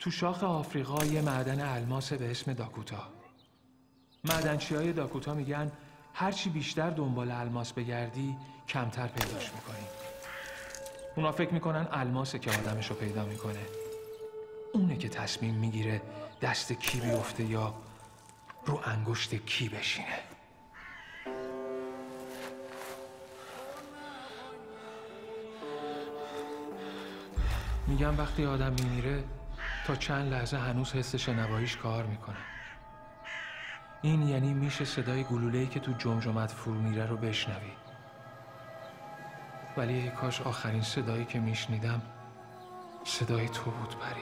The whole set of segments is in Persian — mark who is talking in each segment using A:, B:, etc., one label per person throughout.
A: تو شاخ آفریقا یه معدن الماس به اسم داکوتا. معدنچی‌های داکوتا میگن هرچی بیشتر دنبال الماس بگردی کمتر پیداش میکنی. اونا فکر میکنن الماسه که آدمشو پیدا میکنه. اونه که تصمیم میگیره دست کی بیفته یا رو انگشت کی بشینه. میگم وقتی آدم میمیره تا چند لحظه هنوز حس شنواییش کار میکنه. این یعنی میشه صدای گلوله‌ای که تو جمجمت فرو میره رو بشنوی. ولی ای کاش آخرین صدایی که میشنیدم صدای تو بود پری.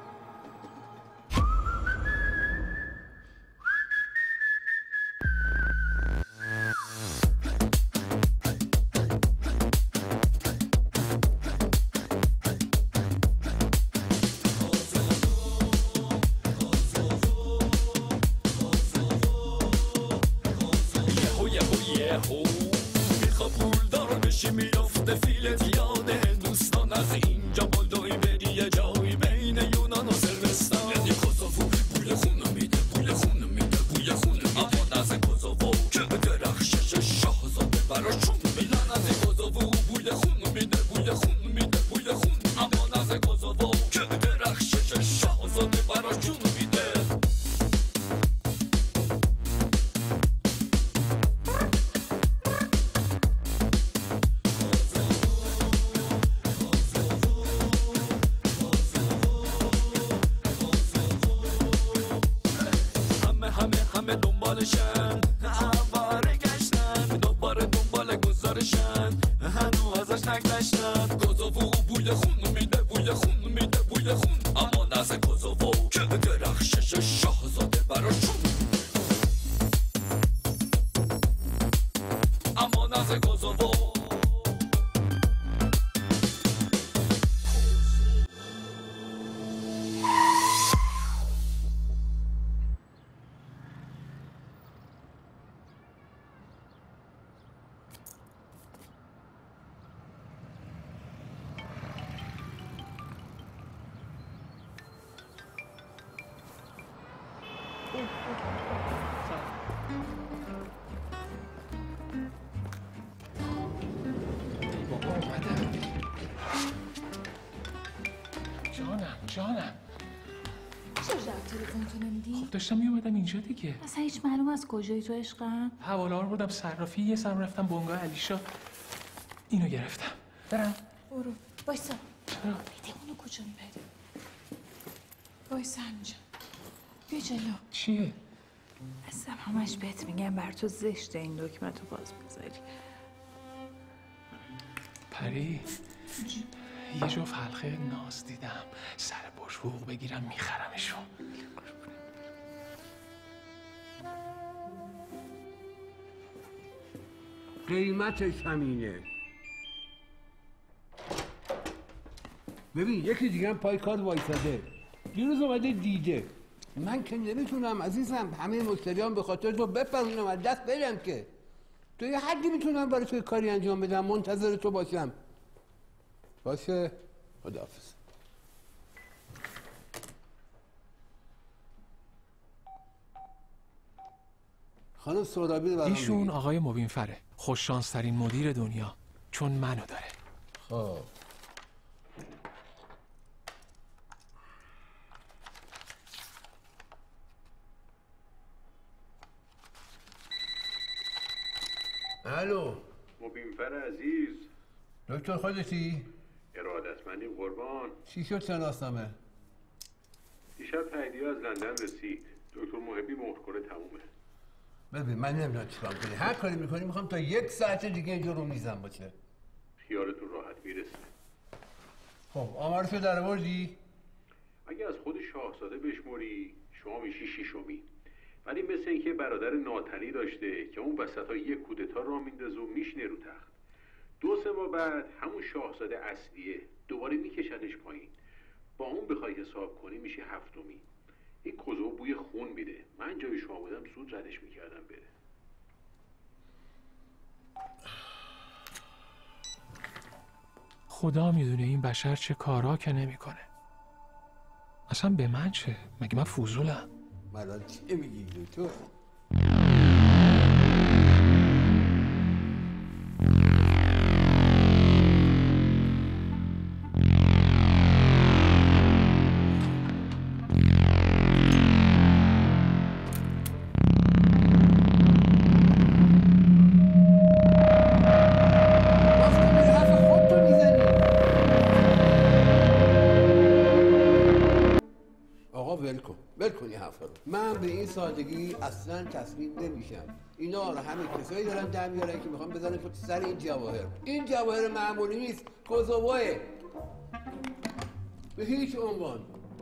A: جانم
B: چرا تلفنتو نمیدی؟
A: خب داشتم میومدم اینجا دیگه.
B: اصلا هیچ معلوم از کجایی تو عشقم؟
A: حواله رو بردم صرافی، یه سرم رفتم بنگاه علیشا اینو گرفتم. برم؟
B: برو وایسا.
A: چرا؟
B: بده اونو کجا میبری؟ وایسا همینجا. بیا جلو.
A: چیه؟
B: اصلا همش بهت میگم بر تو زشته این دکمه تو باز بذاری.
A: پری یه جفت حلقه ناز دیدم، سر باش حقوق بگیرم میخرمشون.
C: قیمتش همینه. ببین یکی دیگه هم پای کار وایساده، دیروز اومده دیده. من که نمیتونم عزیزم همه مشتریان به خاطر تو بپرونم از دست برم که. تو یه حدی میتونم برای تو کاری انجام بدم، منتظر تو باشم. باشه، خداحافظ. خانم سهرابی رو برام
A: ایشون
C: بگید.
A: آقای مبینفره، خوششانسترین مدیر دنیا، چون منو داره.
C: خب الو
D: مبینفر عزیز.
C: دکتر خودتی؟
D: ارادتمندی قربان.
C: چی شد شناسنامه؟
D: دیشب تاییدیه از لندن رسید. دکتر محبی مهرکنه تمومه.
C: ببین من نمیدونم چیکار کنی، هر کاری میکنی میخوام تا 1 ساعت دیگه اینجا رو میزم باشه.
D: خیالتون راحت میرسه.
C: خب آمارشو در آوردی؟
D: اگه از خود شاهزاده بشموری شما میشی ششمی، ولی مثل اینکه برادر ناتنی داشته که اون وسطا یک کودتا راه میندازه و میشینه رو تخت. 2-3 ماه بعد همون شاهزاده اصلیه دوباره میکشنش پایین. با اون بخوای حساب کنی میشه 7می. این کوزو بوی خون میده. من جای شما بودم زود ردش میکردم بره.
A: خدا میدونه این بشر چه کارا که نمیکنه. اصلا به من چه؟ مگه من فضولم؟
C: مالان چه میگی تو؟ من به این سادگی اصلا تسلیم نمیشم. اینا رو همه کسایی دارن در میارن که میخوان بزنن تو سر این جواهر. این جواهر معمولی نیست، کوزووه. به هیچ عنوان.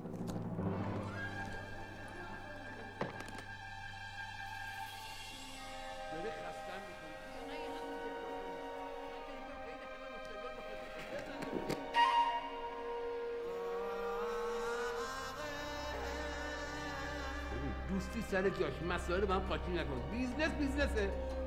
C: دوستی سر جاش، مسائل با هم قاطی نکن. بیزنسه.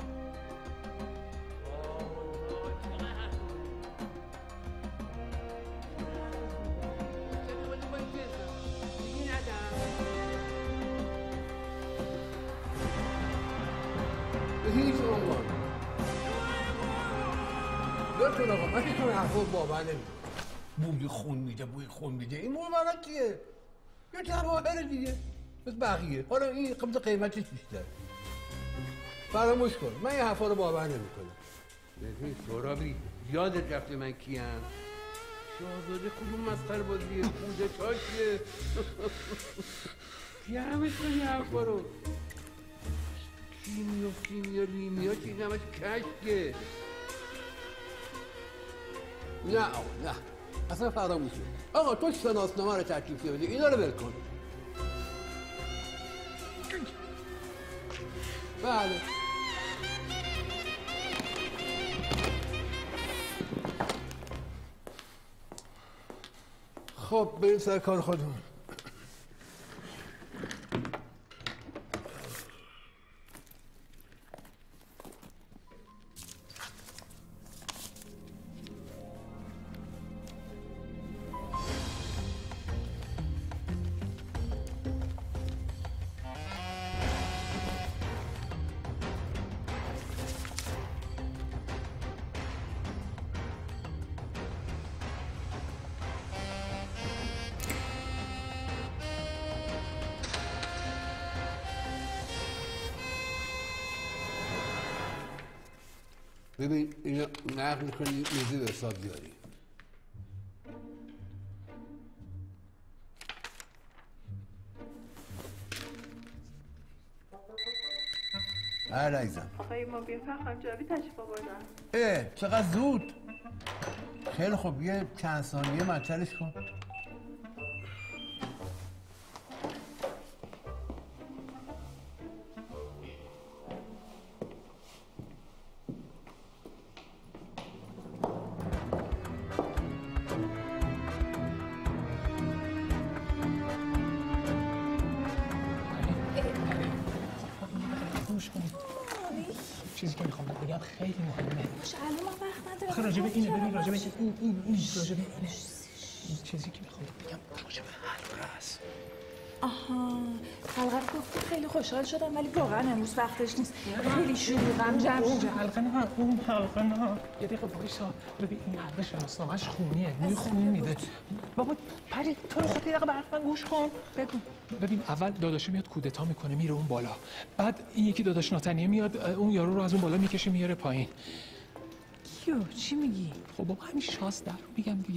C: به هیچ عنوان. لطفاً آقا من که حرفا باور نمی‌کنم. بوی خون میده. این موقع چیه؟ یه جواهر دیگه. بس بقیه. حالا این قیمتش بیشتر. فراموش کن. من این حرفا رو باور نمی‌کنم. ببین سرابی یادت رفته من کیم؟ شاهزاده کدوم مسخره بازیه؟ خوده چاشیه. جمعش کن این حرفا رو. کیمیا چیز همش کشکه. نه آقا نه. اصلا فراموش کن. آقا تو شناسنامه رو ترتیب بده. اینا رو ول کن. بله. خب بریم سر کار خودمون. ببین اینو نقل کنی میزی به حساب بیاری. بله عزیزم.
E: آقای مبین فخرجاوی تشریف آوردن.
C: چقدر زود. خیلی خوب یه چند ثانیه معطلش کن.
A: چیزی که میخوام بگم خیلی مهمه.
B: باشه الان من وقت ندارم.
A: آخه راجبه اینه ببین راجبه این راجبه اینه. این چیزی که میخوام بگم راجبه حلقه است.
B: آها حلقه گفتی خیلی خوشحال شدم ولی واقعا امروز وقتش نیست. خیلی شلوغم جمع شد.
A: حلقه نه اون حلقه نه. یه دقیقه وایسا ببین این حلقه شناسنامه‌اش خونیه. بوی خون میده. بابا پری تو رو خود یه دقیقه به حرف من گوش کن.
B: بگو.
A: ببین اول داداشه میاد کودتا میکنه میره اون بالا. بعد این یکی داداش ناتنیه میاد اون یارو رو از اون بالا میکشه میاره پایین.
B: کیو چی میگی؟
A: خب بابا همین شازده رو میگم دیگه.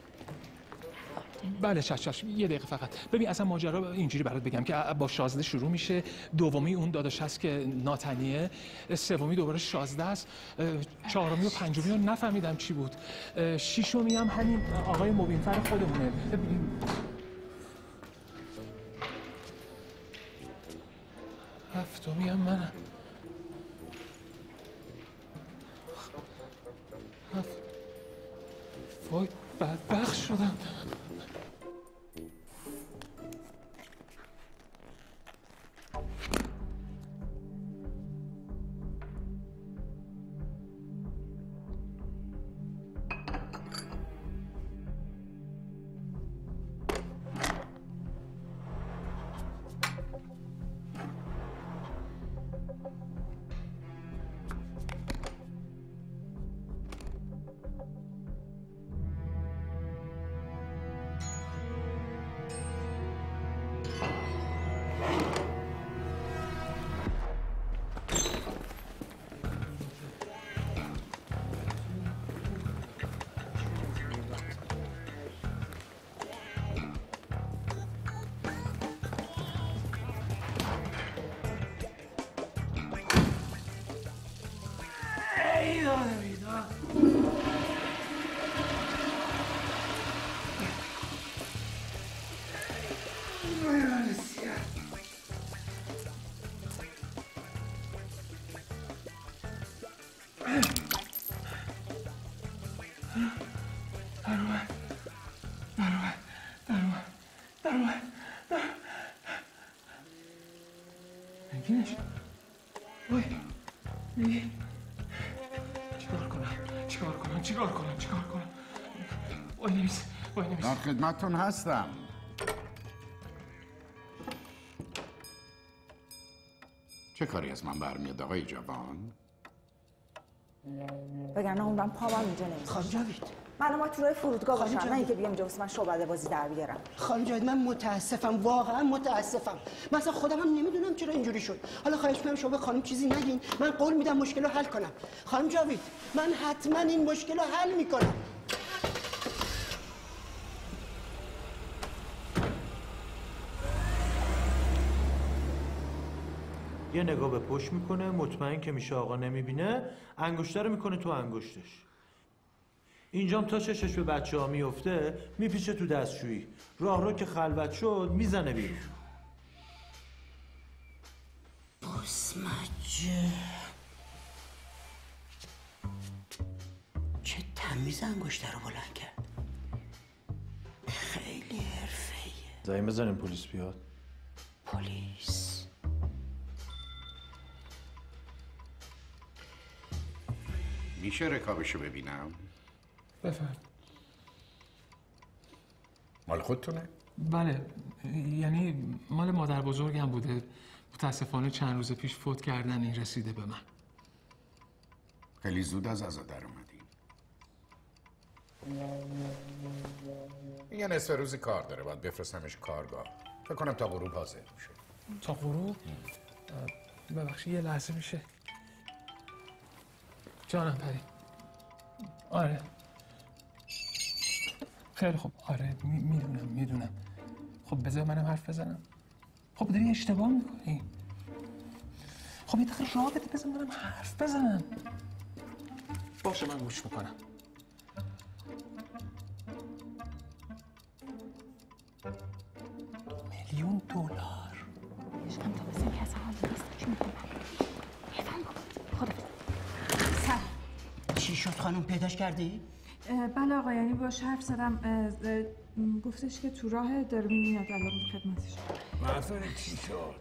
A: بله چش یه دقیقه فقط. ببین اصلا ماجرا اینجوری برات بگم که با شازده شروع میشه، دومی اون داداش هست که ناتنیه، سومی دوباره شازده است، چهارمی و پنجمی رو نفهمیدم چی بود، ششمی هم همین آقای مبینفر خودمونه. هفتمی هم منم. وای بدبخت شدم. نگینش وای نگین چیکار کنم وای نمیز
F: در خدمتتون هستم. چه کاری از من برمیاد آقای جوان؟
B: وگرنه عمرم پامم اینجا نمیشه.
G: خانم جاوید
B: من ما تو راه فرودگاه باشم نه اینکه بیام اینجا واسه من شعبده بازی در بیارم.
G: خانم جاوید من متاسفم، واقعا متاسفم. مثلا خودم هم نمیدونم چرا اینجوری شد. حالا خواهش می‌کنم شما به خانم چیزی نگین، من قول میدم مشکل رو حل کنم. خانم جاوید من حتما این مشکل رو حل میکنم.
H: یه نگاه به پشت میکنه، مطمئن که میشه آقا نمیبینه، انگشتر رو میکنه تو انگشتش. اینجام تا چشش به بچه ها میفته میپیچه تو دستشویی، راه که خلوت شد میزنه بیرون.
G: بسمجه چه تمیز انگشتر رو بلند کرد. خیلی حرفه‌ایه.
H: زنگ بزنیم پلیس بیاد.
G: پلیس
F: میشه رکابشو ببینم؟
A: بفرم.
F: مال خودتونه؟
A: بله، یعنی مال مادر بزرگم بوده. متاسفانه چند روز پیش فوت کردن، این رسیده به من.
F: خیلی زود از عزا در اومدی. یه نصف روزی کار داره، باید بفرستمش کارگاه. فکر کنم تا غروب حاضر میشه.
A: تا غروب؟ ببخشید یه لحظه میشه. جانم پری. آره خیلی خوب. آره میدونم. خب بذار منم حرف بزنم. خب داری اشتباه میکنی. خب یه دقیقه راه بده بذار منم حرف بزنم. باشه من گوش میکنم. $1,000,000.
B: عشقم تا بسیم که اصلا حاضر نیست. چی میکنم؟ بفهم خدا سلام.
G: چی شد خانم، پیداش کردی؟
B: بله آقا، یعنی باش حرف زدم. گفتش که تو راه داره میاد الان خدمتش.
C: مسئله چی شد؟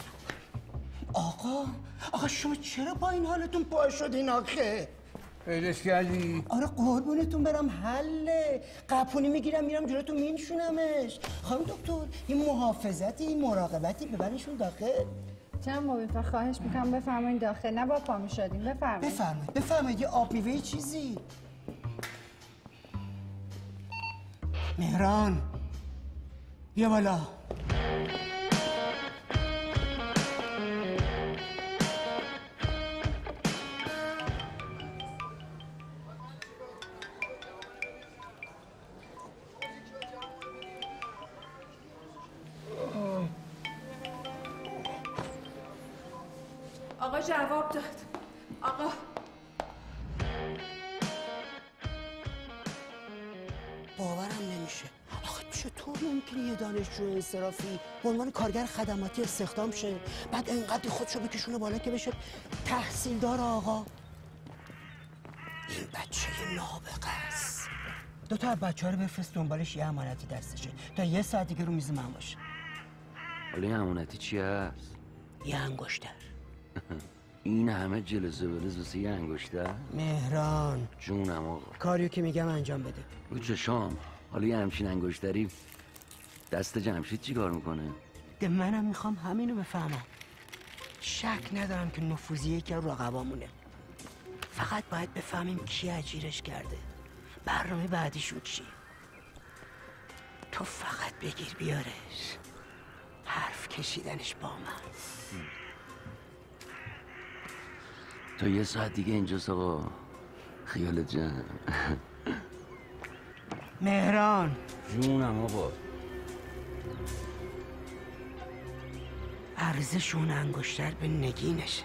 G: آقا شما چرا با این حالتون پا شدین آخه؟
C: پیداش کردی؟
G: آره قربونتون برم، حله. قپونی میگیرم میرم جلوتون مینشونمش. خانم دکتر یه محافظتی، مراقبتی ببرنشون داخل.
I: چند موقع خواهش میکنم بفرمایید داخل، نه با پا میشدیم.
G: بفرمایید یه آب میوه چیزی. مهران بیا بالا.
B: آقا جواب داد. آقا
G: باورم نمیشه. آخه چطور ممکنه یه دانشجو انصرافی به عنوان کارگر خدماتی استخدام شه، بعد انقدر خودشو بکشونه بالا که بشه تحصیلدار آقا؟ این بچه نابغه است. دو تا بچه‌ها رو بفرست دنبالش، یه امانتی دستشه تا یه ساعت دیگه رو میز من باشه.
J: حالا این امانتی چی هست؟
G: یه انگشتر.
J: این همه جلسه واسه یه انگشتر؟
G: مهران
J: جونم آقا،
G: کاریو که میگم انجام بده.
J: رو چشام. حالا یه همچین انگشتری دست جمشید چی کار میکنه؟
G: ده منم میخوام همینو بفهمم. شک ندارم که نفوذی یکی از رقبامونه. فقط باید بفهمیم کی اجیرش کرده، برنامه بعدیشون چیه. تو فقط بگیر بیارش، حرف کشیدنش با من.
J: تا یه ساعت دیگه اینجاست آقا، خیالت جمع.
G: مهران
J: جونم آقا.
G: ارزشون انگشتر به نگینشه.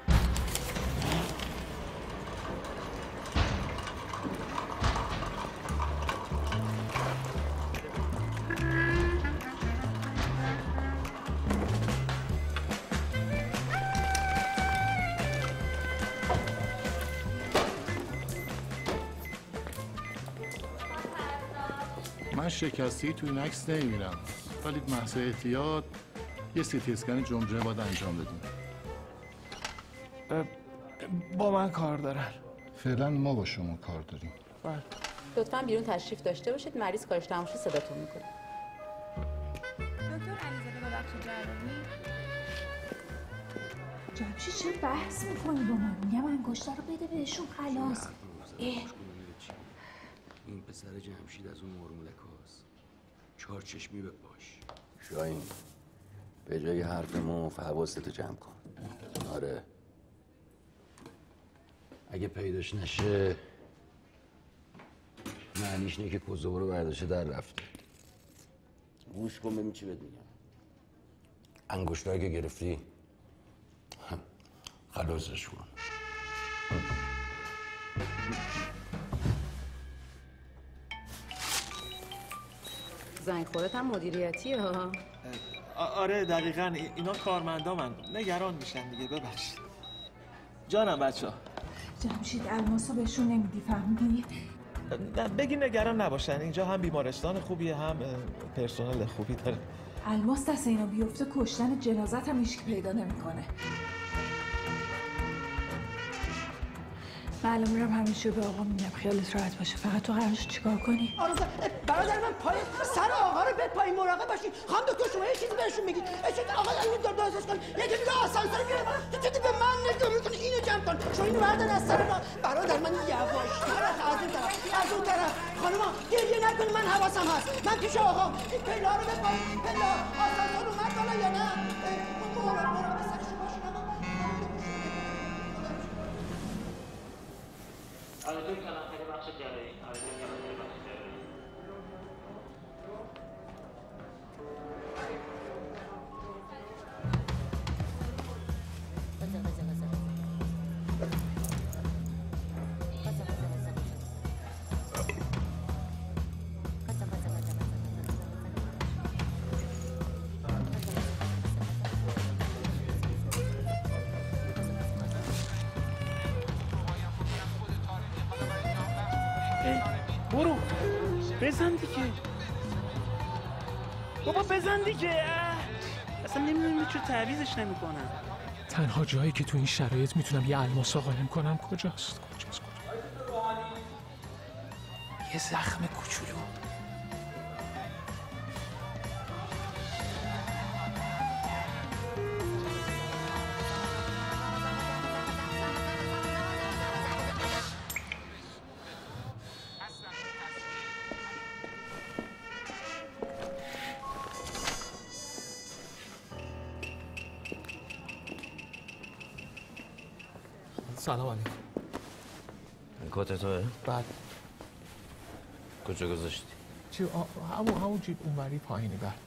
K: من شکستی توی این عکس نمیبینم، ولی محض احتیاط یه سیتی اسکن جمجمه باید انجام بدیم.
A: با من کار دارن.
K: فعلا ما با شما کار داریم.
A: بله.
L: لطفاً بیرون تشریف داشته باشید، مریض کارش تموم شد صداتون میکنه.
I: دکتر علیزاده ببخش جراحی.
B: جمشید چه بحث میکنی با من؟ میگم انگشتر رو بده بهشون خلاص.
J: این پسر جمشید از اون مرمولکاست، چهار چشمی به پاش. شاهین به جای حرف مفت حواستو جمع کن. آره اگه پیداش نشه معنیش نه که کوزه‌ها رو برداشته در رفته. گوش کن ببین چی بهت میگم. انگشتایی که گرفتی خلاصش کن.
L: زنگ خورت هم مدیریتی ها.
H: آره دقیقاً اینا کارمندامن، نگران میشن دیگه. ببخشید جانم بچه ها.
B: جمشید الماسو بهشون نمیدی، فهمیدی؟
H: بگی نگران نباشن، اینجا هم بیمارستان خوبیه هم پرسنل خوبی داره.
B: الماس دست اینا بیفته کشتن جنازت هم هیچ پیدا نمیکنه. معلوم میرم همیشه به آقا میگم خیالت راحت باشه، فقط تو قرارش چیکار کنی؟
G: برادر من پای سر آقا رو بپایی، مراقب باشی. خانم دکتر شما یه چیزی بهشون میگی. آقا الان دار دازش کن، یکی دیگه آسانسور میاره تو چطور به من نگاه میکنی؟ اینو جمع کن، شما اینو بردار از سر راه. برادر من یواش‌تر از اون طرف خانوما گریه نکن، من حواسم هست، من پیش آقا. این پلا رو بپایی، پلا آسانسور اومد بالا یا نه؟ مراقب سرشون باشین آقا.
M: آره دکتر خیلی بخش جراحی. آره دکتر خیلی بخش جراحی.
N: برو بزن دیگه بابا، بزن دیگه. اصلا نمیدونم چون تعویزش نمیکنم.
A: تنها جایی که تو این شرایط میتونم یه الماس قایم کنم کجاست؟ یه زخم کوچولو. سلام علیکم.
J: این کت توه؟
A: بله.
J: کجا گذاشتی؟
A: چی؟ همون جیب اونوری پایینی. بله.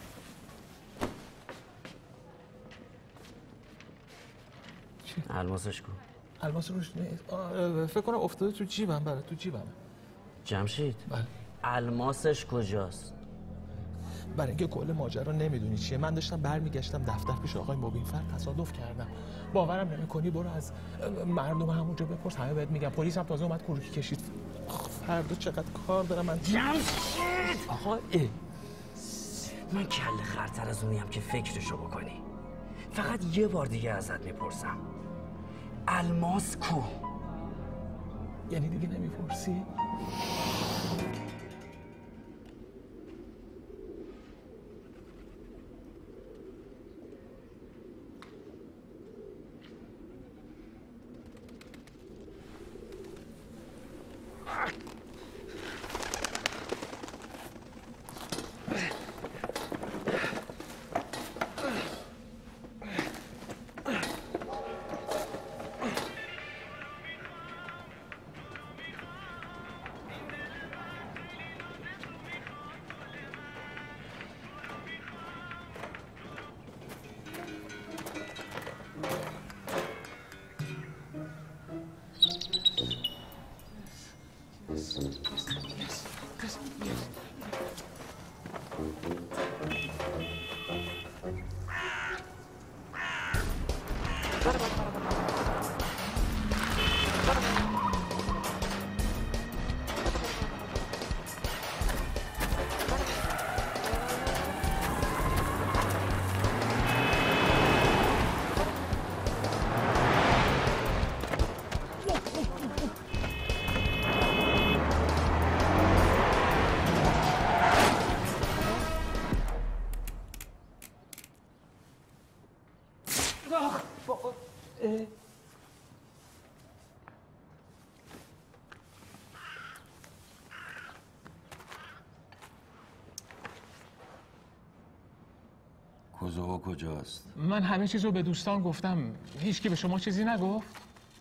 A: چی؟
J: الماسش کن.
A: الماس روش فکر کنم افتاده تو جیبم. بله تو جیبمه.
J: جمشید؟
A: بله.
J: الماسش کجاست؟
A: برای اینکه کل ماجرا نمیدونی چیه، من داشتم برمیگشتم دفتر پیش آقای مبینفر، تصادف کردم. باورم نمیکنی، برو از مردم همونجا بپرس، همه بهت میگم. پلیس هم تازه اومد کروکی کشید. فردا چقدر کار دارم من.
J: آقا من کله خرتر از اونیم که فکرشو بکنی. فقط یه بار دیگه ازت میپرسم، الماس کو؟
A: یعنی دیگه نمیپرسی؟
O: زوها کجاست؟
A: من همه چیز رو به دوستان گفتم. هیچکی به شما چیزی نگفت؟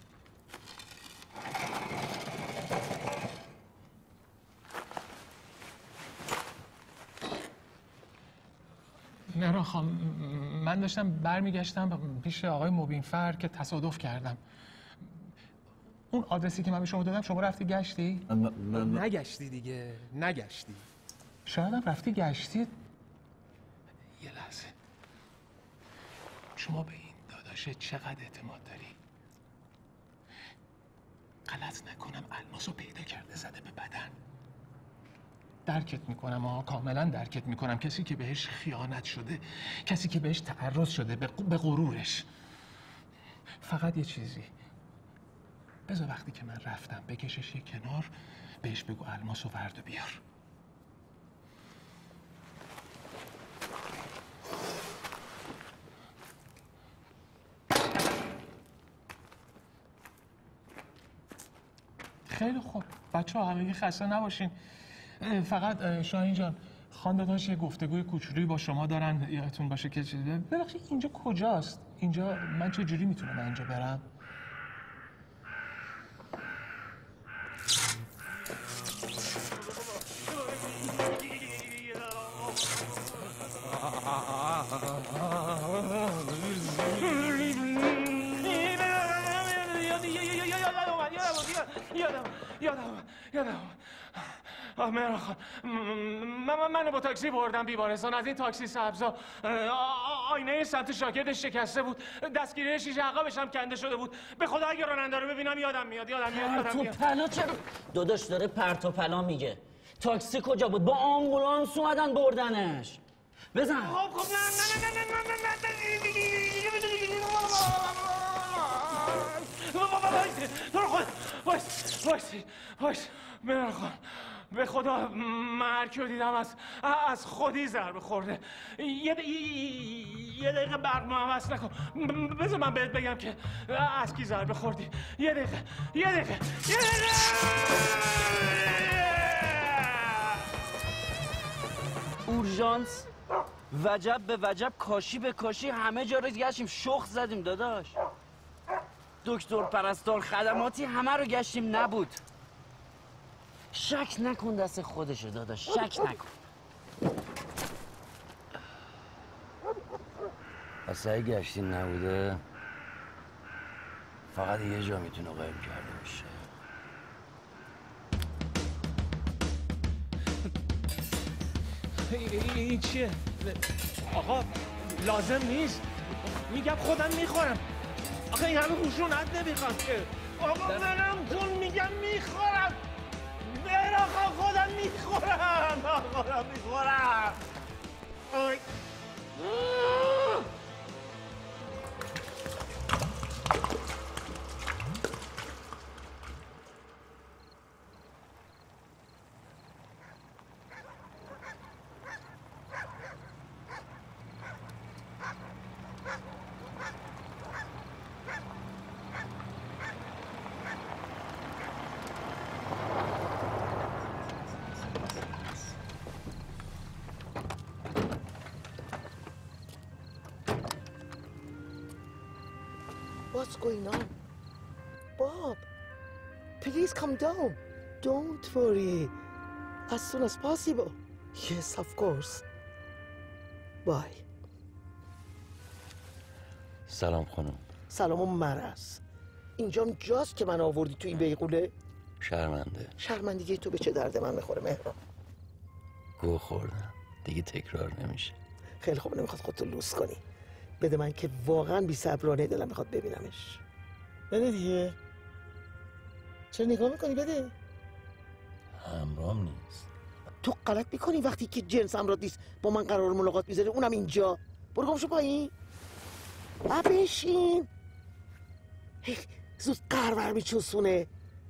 A: مهران خان، من داشتم برمیگشتم پیش آقای مبینفر که تصادف کردم. اون آدرسی که من به شما دادم شما رفتی گشتی؟ نگشتی دیگه، نگشتی. شاید هم رفتی گشتی. یه لحظه، شما به این داداشت چقدر اعتماد داری؟ غلط نکنم الماس رو پیدا کرده زده به بدن. درکت میکنم کاملا درکت میکنم. کسی که بهش خیانت شده، کسی که بهش تعرض شده به غرورش. فقط یه چیزی، بذار وقتی که من رفتم بکشش یه کنار، بهش بگو الماس رو ورد و بیار. خیلی خوب بچه ها، همگی خسته نباشین. فقط شاهین جان، خانداداش یه گفتگوی کوچولویی با شما دارن، یادتون باشه که ببخشید اینجا کجاست؟ اینجا من چه جوری میتونم اینجا برم؟ یادم مهران خان، من با تاکسی بردم بیمارستان. از این تاکسی سبزا آینه سمت شاگردش شکسته بود، دستگیره شیشه عقبش هم کنده شده بود. به خدا اگه راننده رو ببینم یادم میاد.
J: پرت و پلا چرا؟ داداش داره پرت و پلا میگه. تاکسی کجا بود؟ با آمبولانس اومدن بردنش. بزن.
N: خب وایس مهران خان، به خدا مرگ رو دیدم از خودی ضربه خورده. یه دقیقه برنامه وصل نکن. بذار من بهت بگم که از کی ضربه خوردی. یه دقیقه
J: اورژانس وجب به وجب، کاشی به کاشی، همه جا رو گشتیم، شخ زدیم داداش. دکتر، پرستار، خدماتی همه رو گشتیم، نبود. شک نکن دست خودشه داداش، شک نکن.
O: پس اگه گشتی نبوده فقط یه جا میتونه قایم کرده باشه.
A: این چیه؟ آقا لازم نیست، میگم خودم میخورم. آخه این همه خشونت نمیخوام که. آقا منم کن، میگم میخورم. مهران خان خودم میخورم.
G: What's going on? Bob, please come down. Don't worry. As soon as possible. Yes, of course. Bye.
O: سلام خانم.
G: سلام و مرض. اینجام جاست که من آوردی تو این بیغوله؟ شرمندگی تو به چه درد من میخوره مهران؟
O: گو خوردم دیگه تکرار نمیشه.
G: خیلی خوب، نمیخواد خودتو لوس کنی. بده من که واقعا بی صبرانه دلم میخواد ببینمش. بده دیگه. چرا نگاه میکنی؟ بده.
O: همرام نیست.
G: تو غلط میکنی وقتی که جنس همراه نیست با من قرار ملاقات میذاری، اونم اینجا. برو گم شو پایین. بشین. زود قرور میچوسونه.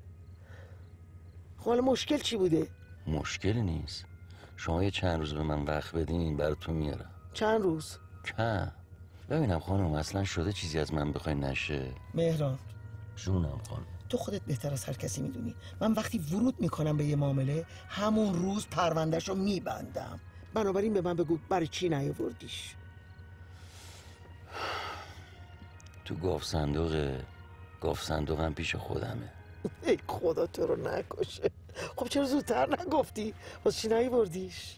G: خب حالا مشکل چی بوده؟
O: مشکلی نیست. شما یه چند روز به من وقت بدین براتون میارم.
G: چند روز؟
O: کم. ببینم خانم اصلا شده چیزی از من بخوای نشه؟
G: مهران
O: جونم خانم،
G: تو خودت بهتر از هر کسی میدونی من وقتی ورود میکنم به یه معامله همون روز پروندهشو میبندم. بنابراین به من بگو برای چی نیاوردیش؟
O: تو گاف صندوقه. گاف صندوقم پیش خودمه.
G: ای خدا تو رو نکشه. خب چرا زودتر نگفتی؟ واسه چی نیوردیش؟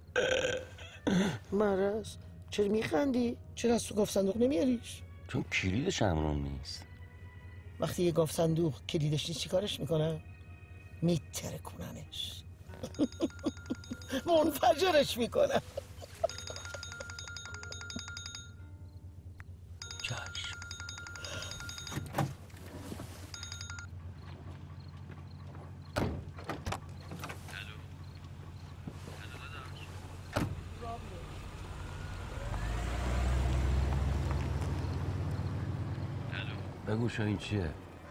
G: مرض چرا میخندی؟ چرا از تو گاف صندوق نمیاریش؟
O: چون کلیدش همرون نیست.
G: وقتی یه گاف صندوق کلیدش نیست چی کارش میکنم؟ میترکونمش. منفجرش میکنم.
O: بگو شو این چیه؟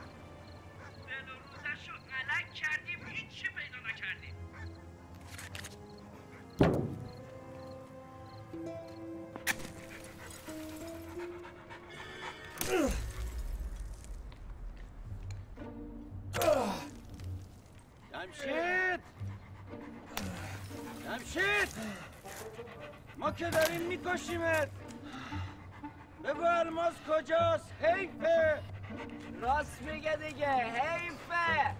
J: روزشو غلط کردیم هیچ چی پیدا نکردیم.
P: جمشید ما که داریم میکشیمت. بگو الماس کجاست؟ حیفه.
J: راست میگه دیگه، حیفه.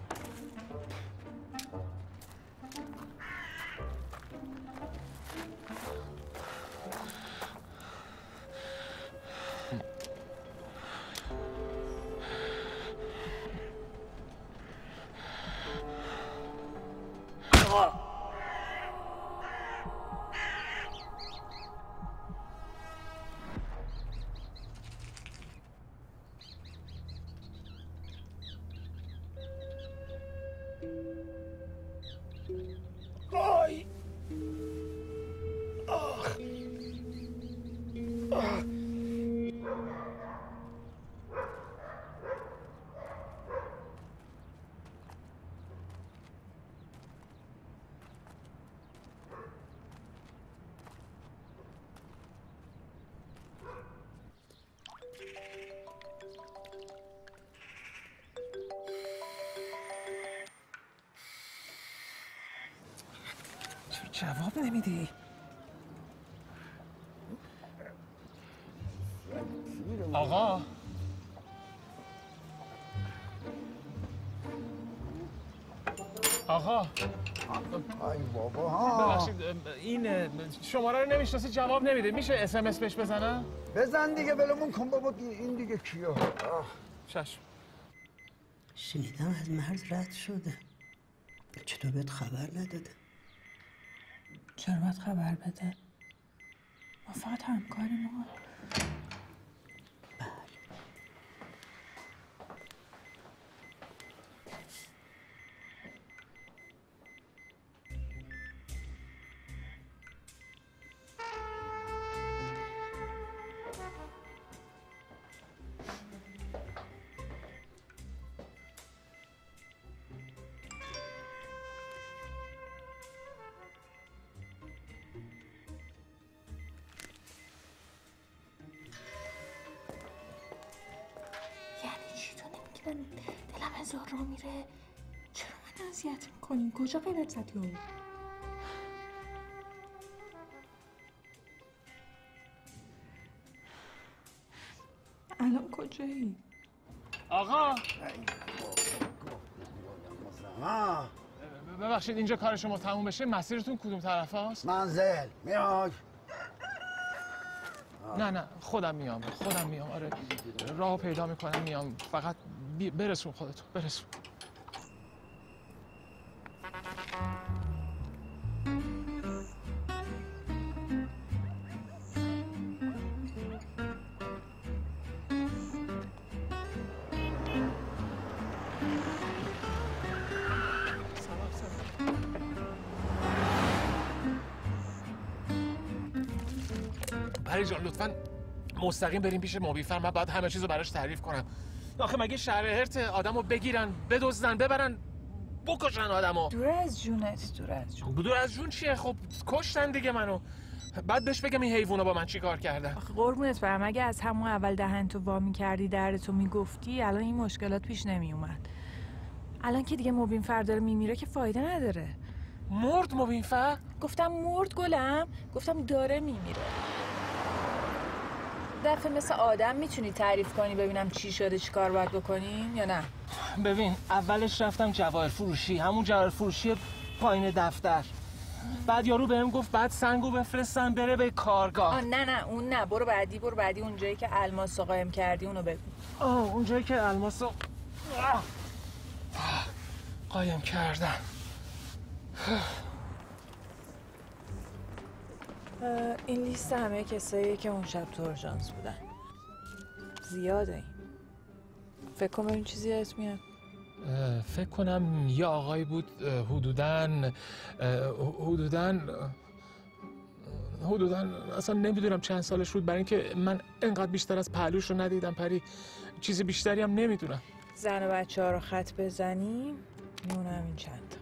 A: جواب نمیدی؟ آقا
Q: ای بابا ها
A: ببخشید این شماره رو نمیشناسی جواب نمیده. میشه SMS بهش بزنم؟
Q: بزن دیگه ولمون کن بابا. این دیگه کیه؟
A: چشم.
G: شنیدم از مرز رد شده. چطور بهت خبر نداده؟
B: چرا باید خبر بده؟ ما فقط همکاریم آقا. دلم هزار را میره. چرا من اذیت میکنی؟ کجا پیدات زدی؟ الان کجایی؟
A: آقا ببخشید اینجا کار شما تموم بشه مسیرتون کدوم طرف هاست؟
Q: منزل میای؟
A: نه خودم میام آره راهو پیدا میکنم میام. فقط برسون خودتون برسون. پری جان لطفاً مستقیم بریم پیش موبیفر. من باید همه چیزو براش تعریف کنم. آخه مگه شهر هرت آدمو بگیرن بدزدن ببرن بکشن آدمو؟
B: دور از جونت.
A: دور از جون چیه؟ خب کشتن دیگه منو. بعد بهش بگم این حیوونا با من چی کار کردن؟
B: آخه قربونت برم اگه از همون اول دهنتو وا می‌کردی دردتو میگفتی الان این مشکلات پیش نمیومد. الان که دیگه موبیفر داره میمیره که فایده نداره.
A: مرد موبیفر؟
B: گفتم مرد گلم. گفتم داره میمیره. دفعه مثل آدم میتونی تعریف کنی ببینم چی شده چی کار باید بکنیم یا نه؟
N: ببین اولش رفتم جواهر فروشی، همون جواهر فروشی پایین دفتر. بعد یارو بهم گفت بعد سنگو بفرستن بره به کارگاه.
B: نه اون نه، برو بعدی اونجایی که الماس قایم کردی اونو بگو.
N: اونجایی که الماس قایم کردم.
B: این لیست همه کساییه که اون شب تو اورژانس بودن. زیاده این. فکر کنم این چیزی یادت میاد.
A: فکر کنم یه آقایی بود حدوداً اصلا نمیدونم چند سالش بود، برای اینکه من انقدر بیشتر از پهلوش رو ندیدم پری، چیز بیشتری هم نمیدونم.
B: زن و بچه ها رو خط بزنیم میونم این چند تا.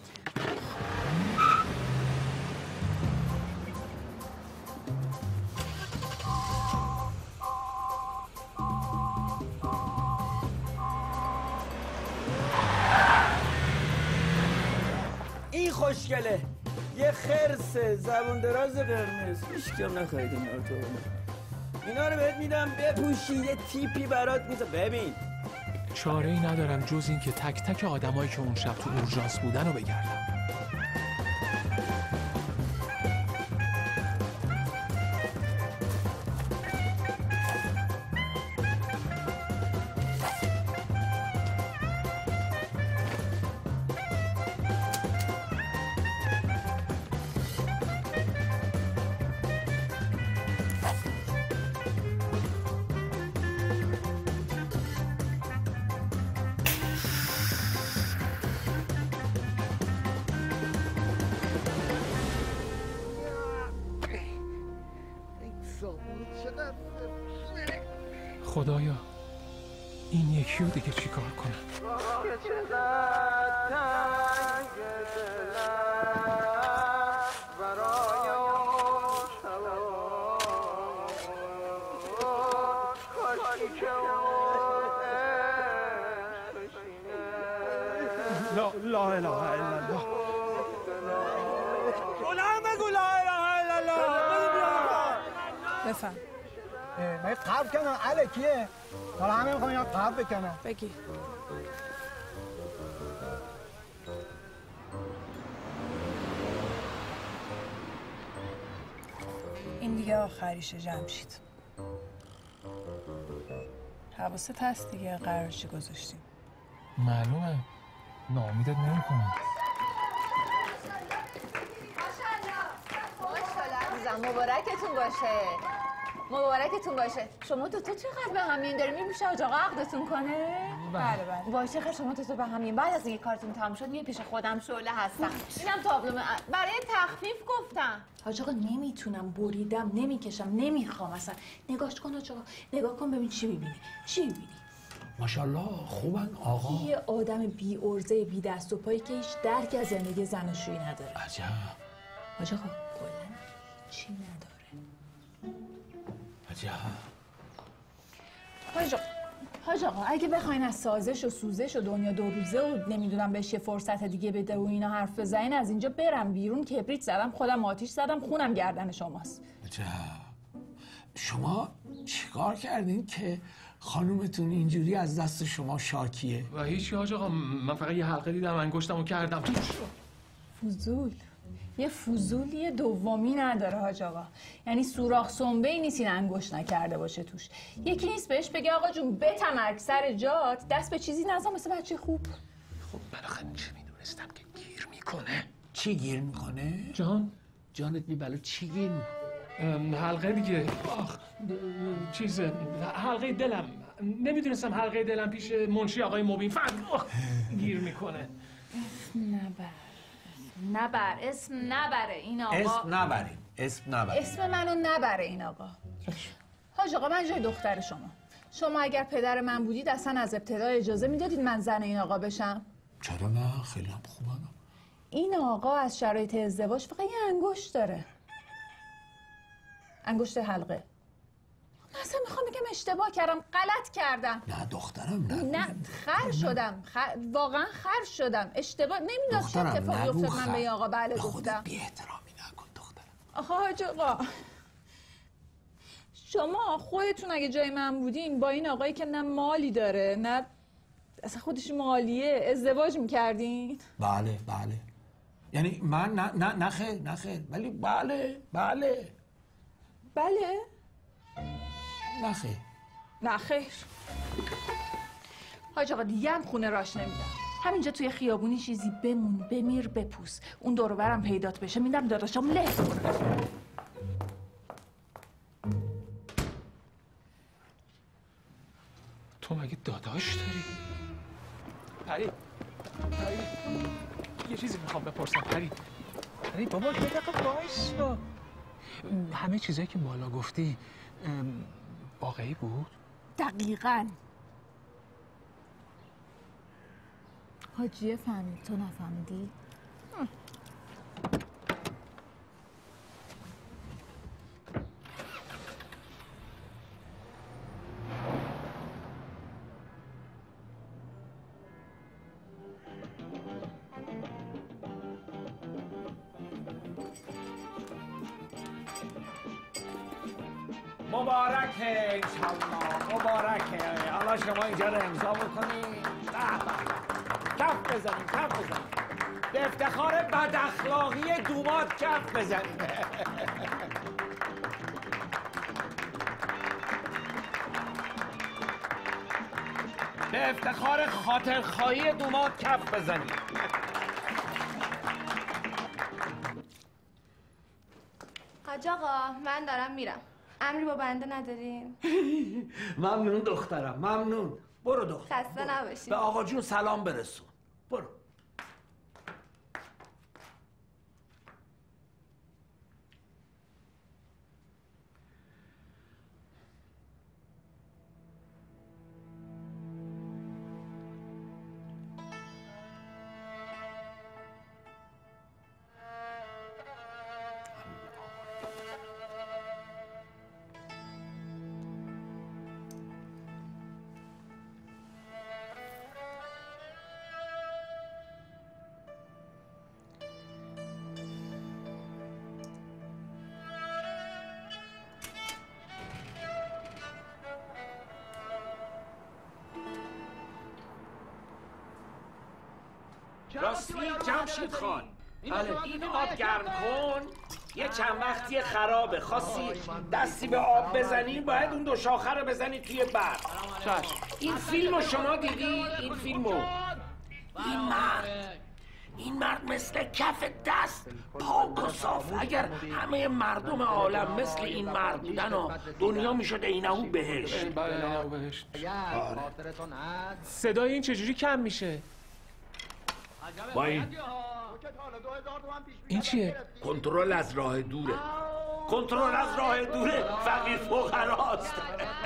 P: این خوشگله یه خرس زبون دراز قرمز هیچکم نخواهید اینا رو تو اینا رو بهت میدم بپوشی، یه تیپی برات میزه. ببین
A: چاره ای ندارم جز این که تک تک آدمایی که اون شب تو اورژانس بودن رو بگردم. خدایا این یکی رو دیگه چی کار کنم؟
N: لا اله الا الله. غلام بگو لا اله الا الله.
B: بفهم.
Q: من قبل کنم الکیه. حالا همه میخوام اینا قبل بکنم.
B: بگی. این دیگه آخریشه جمشید. حواست هست دیگه قرار چی گذاشتیم.
A: معلومه. ناامیدت نمی‌کنم.
L: ماشاءالله مبارکتون باشه. مبارکتون باشه. شما تو چقدر به همین داری میبوشه آج آقا عقدتون کنه؟
B: بله.
L: وای چقدر شما تو به همین. بعد از اینکه کارتون تموم شد پیش خودم شعله هستم. اینم تابلو برای تخفیف گفتم.
B: آج آقا نمیتونم، بریدم، نمیکشم، نمیخوام اصلا. نگاش کن آج آقا، نگاه کن ببین چی میبینی. چی میبینی؟
R: ماشاءالله خوبن آقا.
B: یه آدم بی ارزه بی دست و پایی که هیچ درک از زندگی زناشویی نداره.
R: عجب.
B: آج آقا کلا چی نداره.
R: عجب.
B: حاج آقا اگه بخواین از سازش و سوزش و دنیا دو روزه و نمیدونم بهش یه فرصت دیگه بده و اینا حرف بزنین، از اینجا برم بیرون، کبریت زدم، خودم آتیش زدم، خونم گردن شماست.
R: عجب. شما چیکار کردین که خانومتون اینجوری از دست شما شاکیه؟
A: و هیچی حاج آقا، من فقط یه حلقه دیدم انگشتمو کردم توش.
B: فضول. یه فضولی دومی نداره حاج آقا. یعنی سوراخ سنبه‌ای نیست این انگشت نکرده باشه توش. یکی نیست بهش بگه آقا جون بتمرگ سر جات، دست به چیزی نزن مثل بچه خوب.
A: خب بالاخره چه میدونستم که گیر میکنه.
R: چی گیر میکنه؟ جانت میبله چی گیر میکنه؟
A: حلقه دیگه. آخ چیز حلقه دلم. نمیدونستم حلقه دلم پیش منشی آقای مبین فن گیر میکنه.
B: نبر اسم نبره این آقا.
R: اسم نبریم.
B: اسم منو نبره این آقا. حاج آقا من جای دختر شما اگر پدر من بودید اصلا از ابتدا اجازه میدادید من زن این آقا بشم؟
R: چرا نه؟ خیلی هم خوبم.
B: این آقا از شرایط ازدواج فقط یه انگشت داره. انگشت حلقه. من اصلا میخوام بگم اشتباه کردم، غلط کردم.
R: نه دخترم
B: نه خر شدم. واقعا خر شدم. اشتباه نمیدونم چه اتفاقی افتاد من به این آقا بله گفتم.
R: بی احترامی نکن دخترم.
B: آخه حاج آقا شما خودتون اگه جای من بودین با این آقایی که نه مالی داره نه اصلا خودش مالیه ازدواج میکردین؟
R: بله بله. یعنی من نه خیر ولی بله.
B: بله؟ نه خیر. حاج آقا دیگه هم خونه راش نمیدم. همینجا توی خیابونی چیزی بمون بمیر بپوس. اون دور و برم پیدات بشه میدم داداشم له کنه.
A: تو مگه داداش داری؟ پری یه چیزی میخوام بپرسم. پری بابا یه دقیقه وایسا. همه چیزایی که بالا گفتی واقعی بود؟
B: دقیقاً. حاجیه فهمید تو نفهمیدی؟
R: مبارکه انشالله مبارکه. حالا شما اینجا رو امضا بکنید. کف بزنید به افتخار بد اخلاقی دوماد کف بزنید. به افتخار خاطرخواهی دوماد کف بزنید.
E: حاج آقا من دارم میرم. امری با بنده نداریم؟
R: ممنون دخترم ممنون. برو دختر
E: خسته نباشید.
R: به آقا جون سلام برسون. برو.
S: راستی جمشید خان این آب گرم کن. یه چند وقتی خرابه. خواستی دستی به آب بزنی باید اون دو شاخه رو بزنی توی برق. این فیلمو شما دیدی؟ این فیلمو این مرد مثل کف دست پاک و صاف. اگر همه مردم عالم مثل این مرد بودن و دنیا میشد اینهو بهشت.
A: صدای این چجوری کم میشه؟
S: با این
A: چیه؟
S: کنترل از راه دوره. کنترل از راه دوره فقیر فقراست.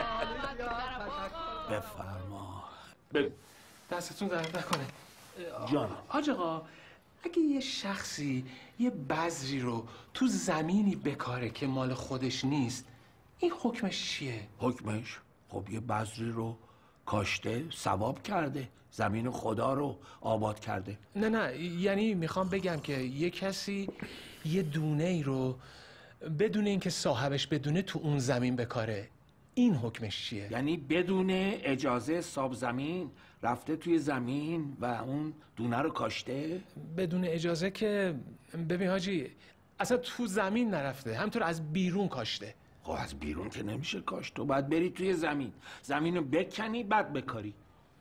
S: بفرما.
A: دستتون درد نکنه.
S: جان
A: حاج آقا اگه یه شخصی یه بذری رو تو زمینی بکاره که مال خودش نیست این حکمش چیه؟
S: حکمش؟ خب یه بذری رو کاشته ثواب کرده. زمین خدا رو آباد کرده.
A: نه یعنی میخوام بگم که یه کسی یه دونه ای رو بدون اینکه صاحبش بدونه تو اون زمین بکاره این حکمش چیه؟
S: یعنی بدون اجازه صاحب زمین رفته توی زمین و اون دونه رو کاشته؟
A: بدون اجازه که ببین حاجی اصلا تو زمین نرفته همینطور از بیرون کاشته.
S: خب از بیرون که نمیشه کاشت. تو باید بری توی زمین رو بکنی بعد بکاری.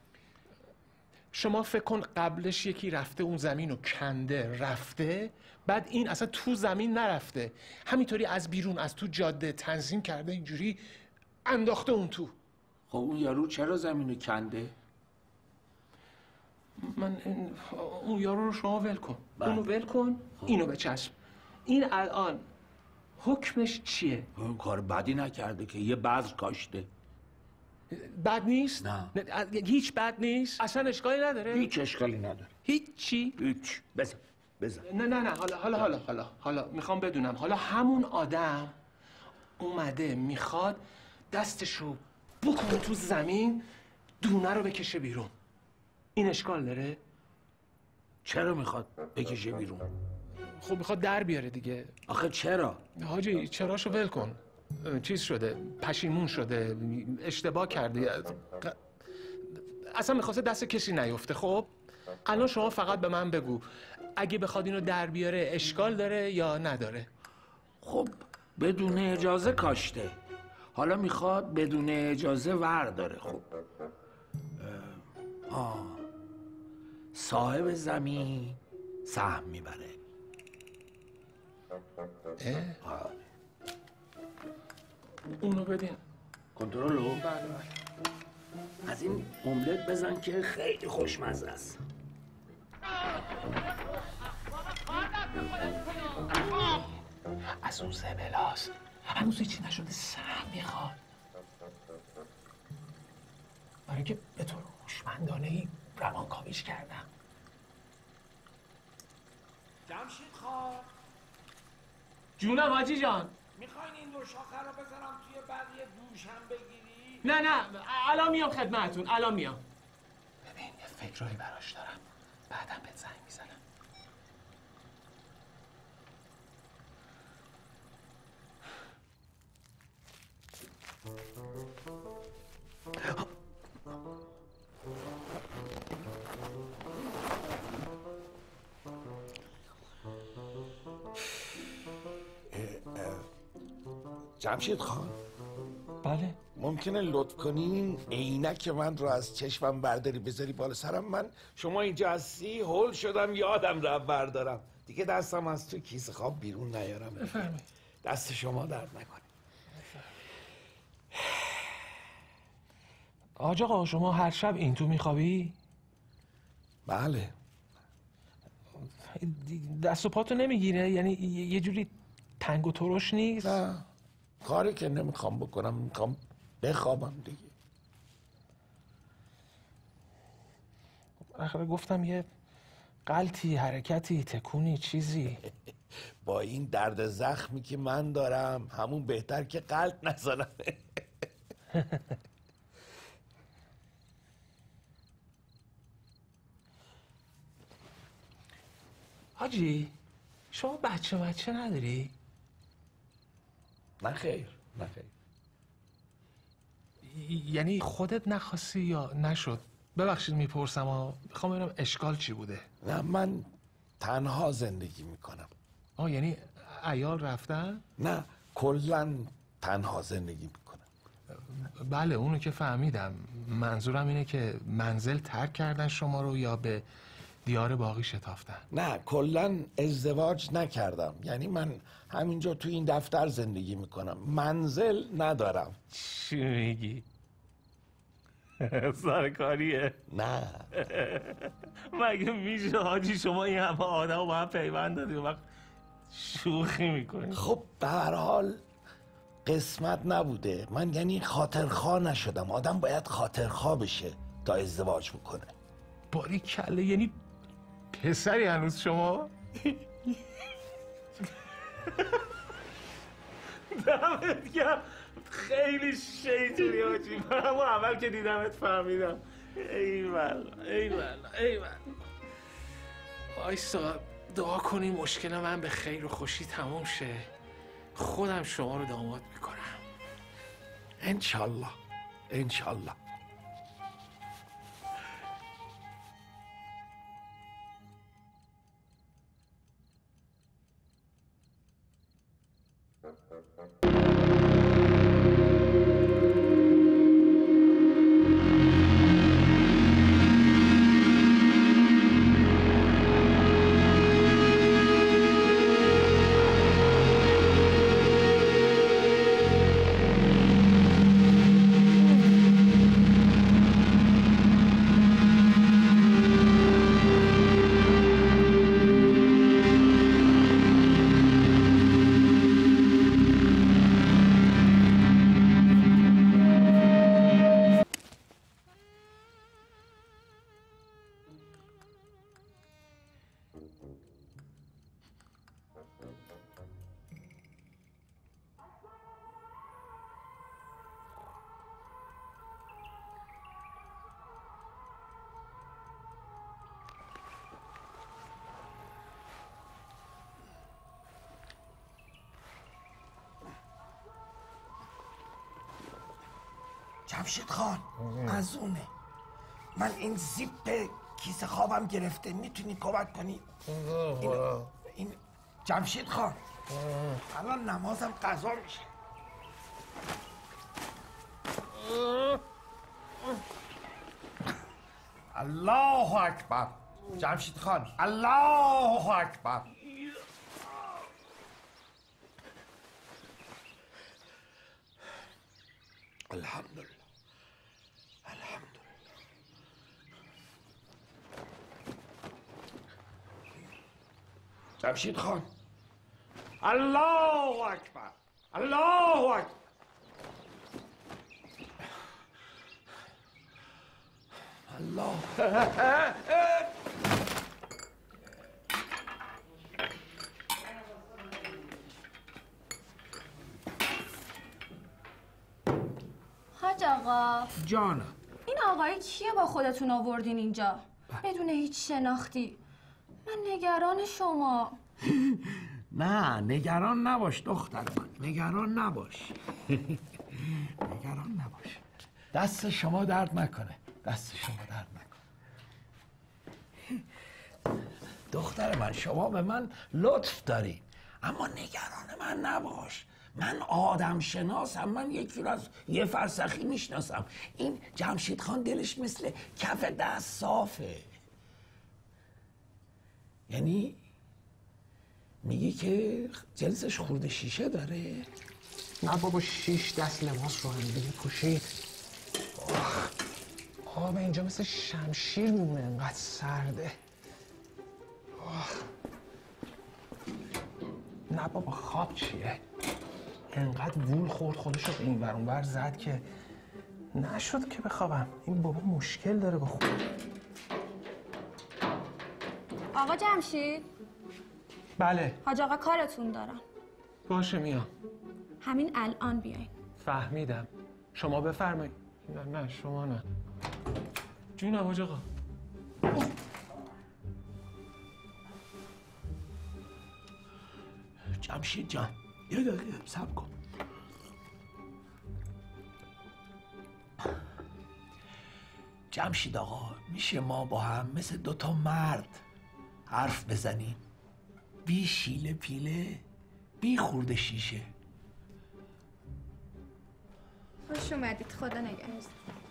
A: شما فکر کن قبلش یکی رفته اون زمین رو کنده رفته بعد این اصلا تو زمین نرفته همینطوری از بیرون از تو جاده تنظیم کرده اینجوری انداخته اون تو.
S: خب اون یارو چرا زمین رو کنده؟
A: اون یارو رو شما ول کن. اونو ول کن اینو بچسب. این الان حکمش چیه؟
S: اون کار بدی نکرده که یه بذر کاشته.
A: بد نیست؟
S: نه
A: هیچ بد نیست؟ اصلا اشکالی نداره؟
S: هیچ اشکالی نداره.
A: هیچی؟
S: هیچ. بزن.
A: نه حالا میخوام بدونم حالا همون آدم اومده میخواد دستشو بکنه تو زمین دونه رو بکشه بیرون این اشکال داره؟
S: چرا میخواد بکشه بیرون؟
A: خب میخواد در بیاره دیگه.
S: آخه چرا؟
A: حاجی چراشو ول کن. چیز شده، پشیمون شده، اشتباه کرده، اصلا میخواسته دست کسی نیفته. خب الان شما فقط به من بگو اگه بخواد اینو در بیاره اشکال داره یا نداره؟
S: خب بدون اجازه کاشته، حالا میخواد بدون اجازه ورداره. خب صاحب زمین سهم میبره.
A: اونو بدین.
S: کنترلو؟
A: بله.
S: از این املت بزن که خیلی خوشمزه است.
A: از اون زبلاست هنوز هیچی نشده، سهم میخواد. برای که به طور هوشمندانه‌ای روانکاویش کردم.
S: جمشید خان
A: جونم حاجی جان.
S: میخواین این دو شاخه رو بذارم توی بقیه دوشم بگیری؟
A: نه الان میام خدمتتون، الان میام. ببین یه فکرایی براش دارم، بعدم بهت زنگ میزنم.
S: جمشید خان،
A: بله
S: ممکنه لطف کنی عینک من رو از چشمم برداری بذاری بالا سرم؟ من شما اینجا هستی هول شدم یادم رو بردارم دیگه، دستم از تو کیسه خواب بیرون نیارم.
A: بفرمایید.
S: دست شما درد نکنه.
A: آج آقا شما هر شب این تو میخوابی؟
S: بله.
A: دست و پاتو نمیگیره؟ یعنی یه جوری تنگ و ترش نیست؟
S: نه کاری که نمیخوام بکنم، میخوام بخوابم دیگه.
A: آخه گفتم یه غلطی، حرکتی، تکونی، چیزی.
S: با این درد زخمی که من دارم همون بهتر که غلط نزنم.
A: حاجی شما بچه نداری؟
S: نه خیر.
A: یعنی خودت نخواستی یا نشد؟ ببخشید میپرسم میخوام ببینم اشکال چی بوده.
S: نه من تنها زندگی میکنم.
A: یعنی عیال رفتن؟
S: نه کلاً تنها زندگی میکنم.
A: بله اونو که فهمیدم. منظورم اینه که منزل ترک کردن شما رو یا به دیار باقی شتافتن؟
S: نه کلاً ازدواج نکردم، یعنی من همینجا تو این دفتر زندگی میکنم، منزل ندارم.
A: چی میگی؟ سرکاریه؟
S: نه.
A: مگه میشه حاجی شما این همه آدم با هم پیوند دادی و وقت شوخی میکنی؟
S: خب به هر حال قسمت نبوده، من یعنی خاطرخواه نشدم. آدم باید خاطرخواه بشه تا ازدواج بکنه.
A: باریکلا، یعنی پسری هنوز شما؟ دمت گرم، خیلی شیطونی حاجی. من همون اول که دیدمت فهمیدم. ایول وایسا دعا کنی مشکل من به خیر و خوشی تموم شه، خودم شما رو داماد میکنم.
S: انشالله. جمشید خان از اونه. من این زیپ کیسه خوابم گرفته، میتونی کمک کنی؟ این جمشید خان الان نمازم قضا میشه. الله اکبر. جمشید خان الله اکبر. الحمدلله الحمدلله. جمشید خان الله اکبر الله اکبر. الله
E: حاج آقا
S: جانم.
E: این آقای کیه با خودتون آوردین اینجا بدون هیچ شناختی؟ من نگران شما.
S: نه نگران نباش دختر من، نگران نباش. نگران نباش. دست شما درد نکنه، دست شما درد نکنه. دختر من شما به من لطف دارید اما نگران من نباش. من آدم شناسم، من یکی رو از یه فرسخی میشناسم. این جمشید خان دلش مثل کف دست صافه. یعنی میگی که جنسش خورده شیشه داره؟
A: نه بابا 6 دست لباس رو هم دیگه پوشید. آب اینجا مثل شمشیر میمونه، انقدر سرده. نه بابا خواب چیه؟ انقدر وول خورد خودشو به این ور اون ور زد که نشد که بخوابم. این بابا مشکل داره با خود.
E: آقا جمشید.
A: بله.
E: حاج آقا کارتون دارم.
A: باشه میام.
E: همین الان بیاین.
A: فهمیدم. شما بفرمایید. نه شما نه. جونم حاج آقا.
S: جمشید جان یه دقیقه صبر کن. جمشید آقا میشه ما با هم مثل دوتا مرد حرف بزنیم؟ بی شیله پیله، بی خورده شیشه.
E: خوش اومدید. خدا نگهدار.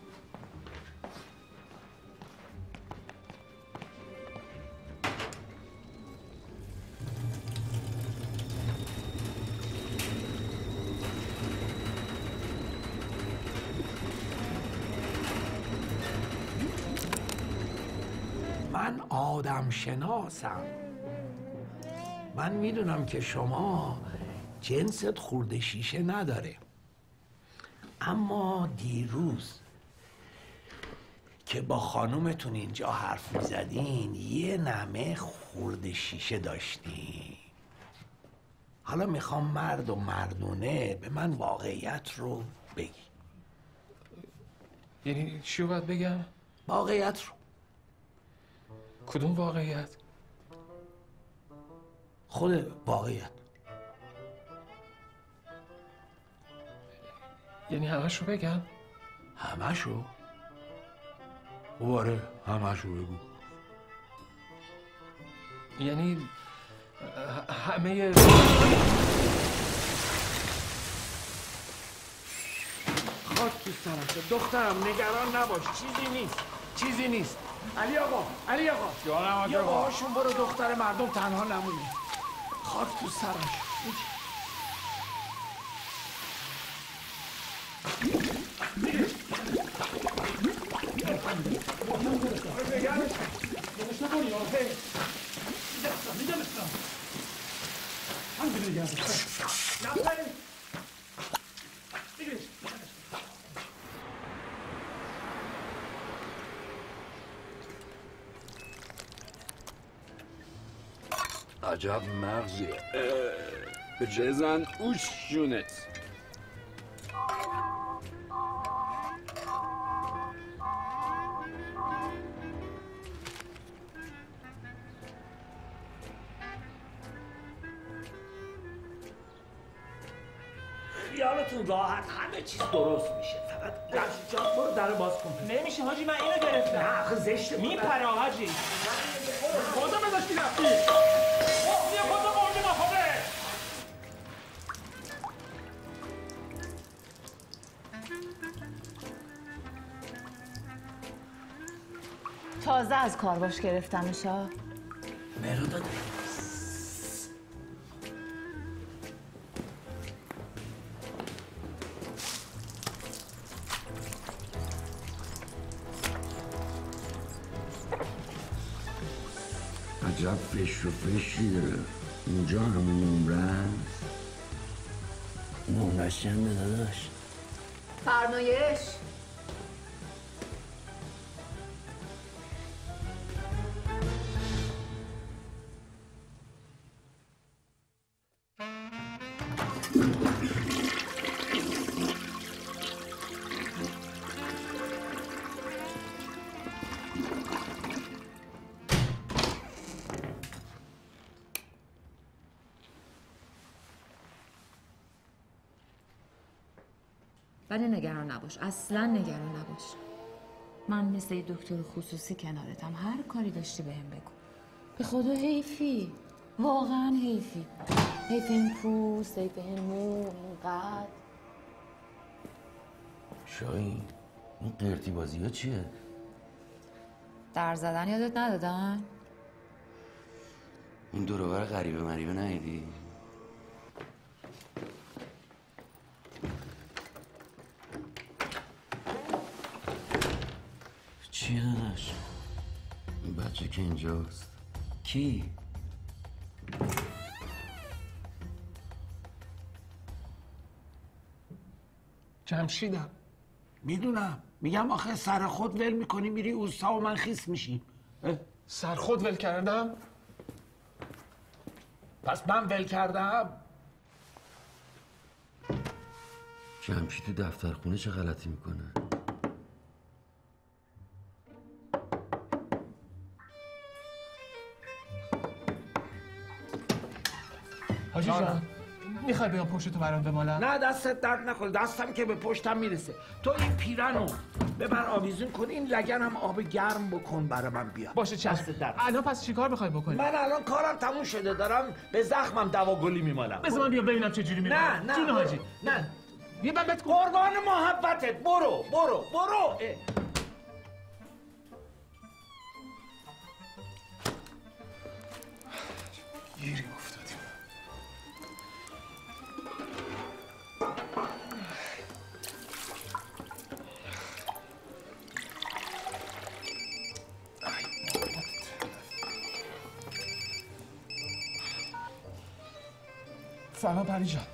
S: من آدم شناسم. من میدونم که شما جنست خورده شیشه نداره، اما دیروز که با خانومتون اینجا حرف میزدین یه نمه خورده شیشه داشتین. حالا میخوام مرد و مردونه به من واقعیت رو بگی.
A: یعنی چی رو باید بگم؟
S: واقعیت رو.
A: کدوم واقعیت؟
S: خود واقعیت.
A: یعنی همش رو بگم؟
S: همش رو؟ آره همش رو بگو.
A: یعنی همه
S: خاک تو سرت دخترم، نگران نباش، چیزی نیست. علی آقا
R: جانم
S: یا باهاشون برو، دختر مردم تنها نمونه. خاک تو سرش.
T: عجب مغزیه. به جزن اوش جونت.
P: خیالتون راحت، همه چیز درست میشه. فقط جمشید جان برو در باز کن.
N: نمیشه حاجی، من اینو گرفتم.
P: نه آخه زشته
N: میپره حاجی. کجا بذاشتی رفتی؟ بیا کجا قرده نخوره.
L: تازه از کارواش گرفتمش ها.
P: مهراد
U: عجب فش و فشی داره. اینجا همون نمره‌ست. چنده داداش؟
L: فرمایش. ولی نگران نباش، اصلا نگران نباش. من مثل یه دکتر خصوصی کنارتم، هر کاری داشتی بهم بگو. به خدا حیفی، واقعا حیفی. حیف این پوست، حیف این مو، این قد.
U: شاهین این قرتی بازی ها چیه؟
L: در زدن یادت ندادن؟
U: این دوروبر غریبه مریبه ندیدی؟ چیه داداش؟ این بچه که اینجاست کی؟
A: جمشیدم.
S: میدونم، میگم آخه سر خود ول میکنی میری اوستا و من خیس میشیم.
A: سر خود ول کردم؟
S: پس من ول کردم؟
U: جمشید تو دفتر خونه چه غلطی میکنه؟
A: حاجی جان میخوای بیام پشتتو برام بمالم؟
S: نه دستت درد نکنه، دستم که به پشتم میرسه. تو این پیرنو ببر آویزون کن، این لگن هم آب گرم بکن برای من بیا.
A: باشه چشم. الان پس چیکار میخوای بکنی؟
S: من الان کارم تموم شده، دارم به زخمم دواگلی میمالم.
A: بذار من بیا ببینم چه جوری میمالم.
S: نه
A: جون حاجی.
S: نه
A: یه بابت
S: قربان محبتت، برو برو برو.
A: گیری افتادیم. سلام پری جان.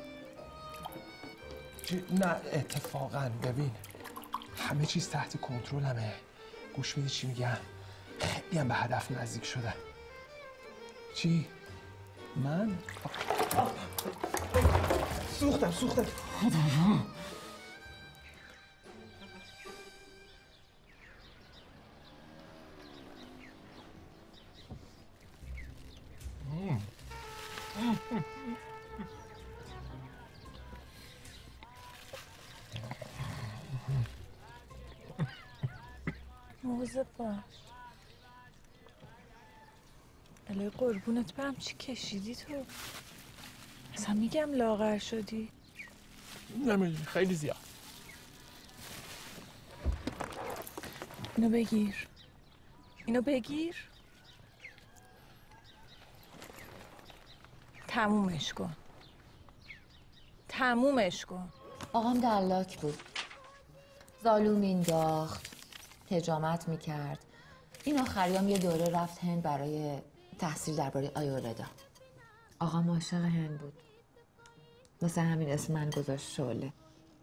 A: نه اتفاقا ببین همه چیز تحت کنترلمه. گوش میدی چی میگم؟ خیلی هم به هدف نزدیک شده. چی؟ من؟ سوختم خدایا.
B: موزه باش. الهی قربونت برم، چی کشیدی تو؟ اصلا میگم لاغر شدی.
A: نمیدونی خیلی زیاد.
B: اینو بگیر. اینو بگیر. تمومش کن. تمومش کن.
L: آقام دلاک بود. زالو مینداخت، حجامت میکرد. این آخریام یه دوره رفت هند برای تحصیل درباره آیوردا. آقام عاشق هند بود. مثل همین اسم من گذاشت شعله.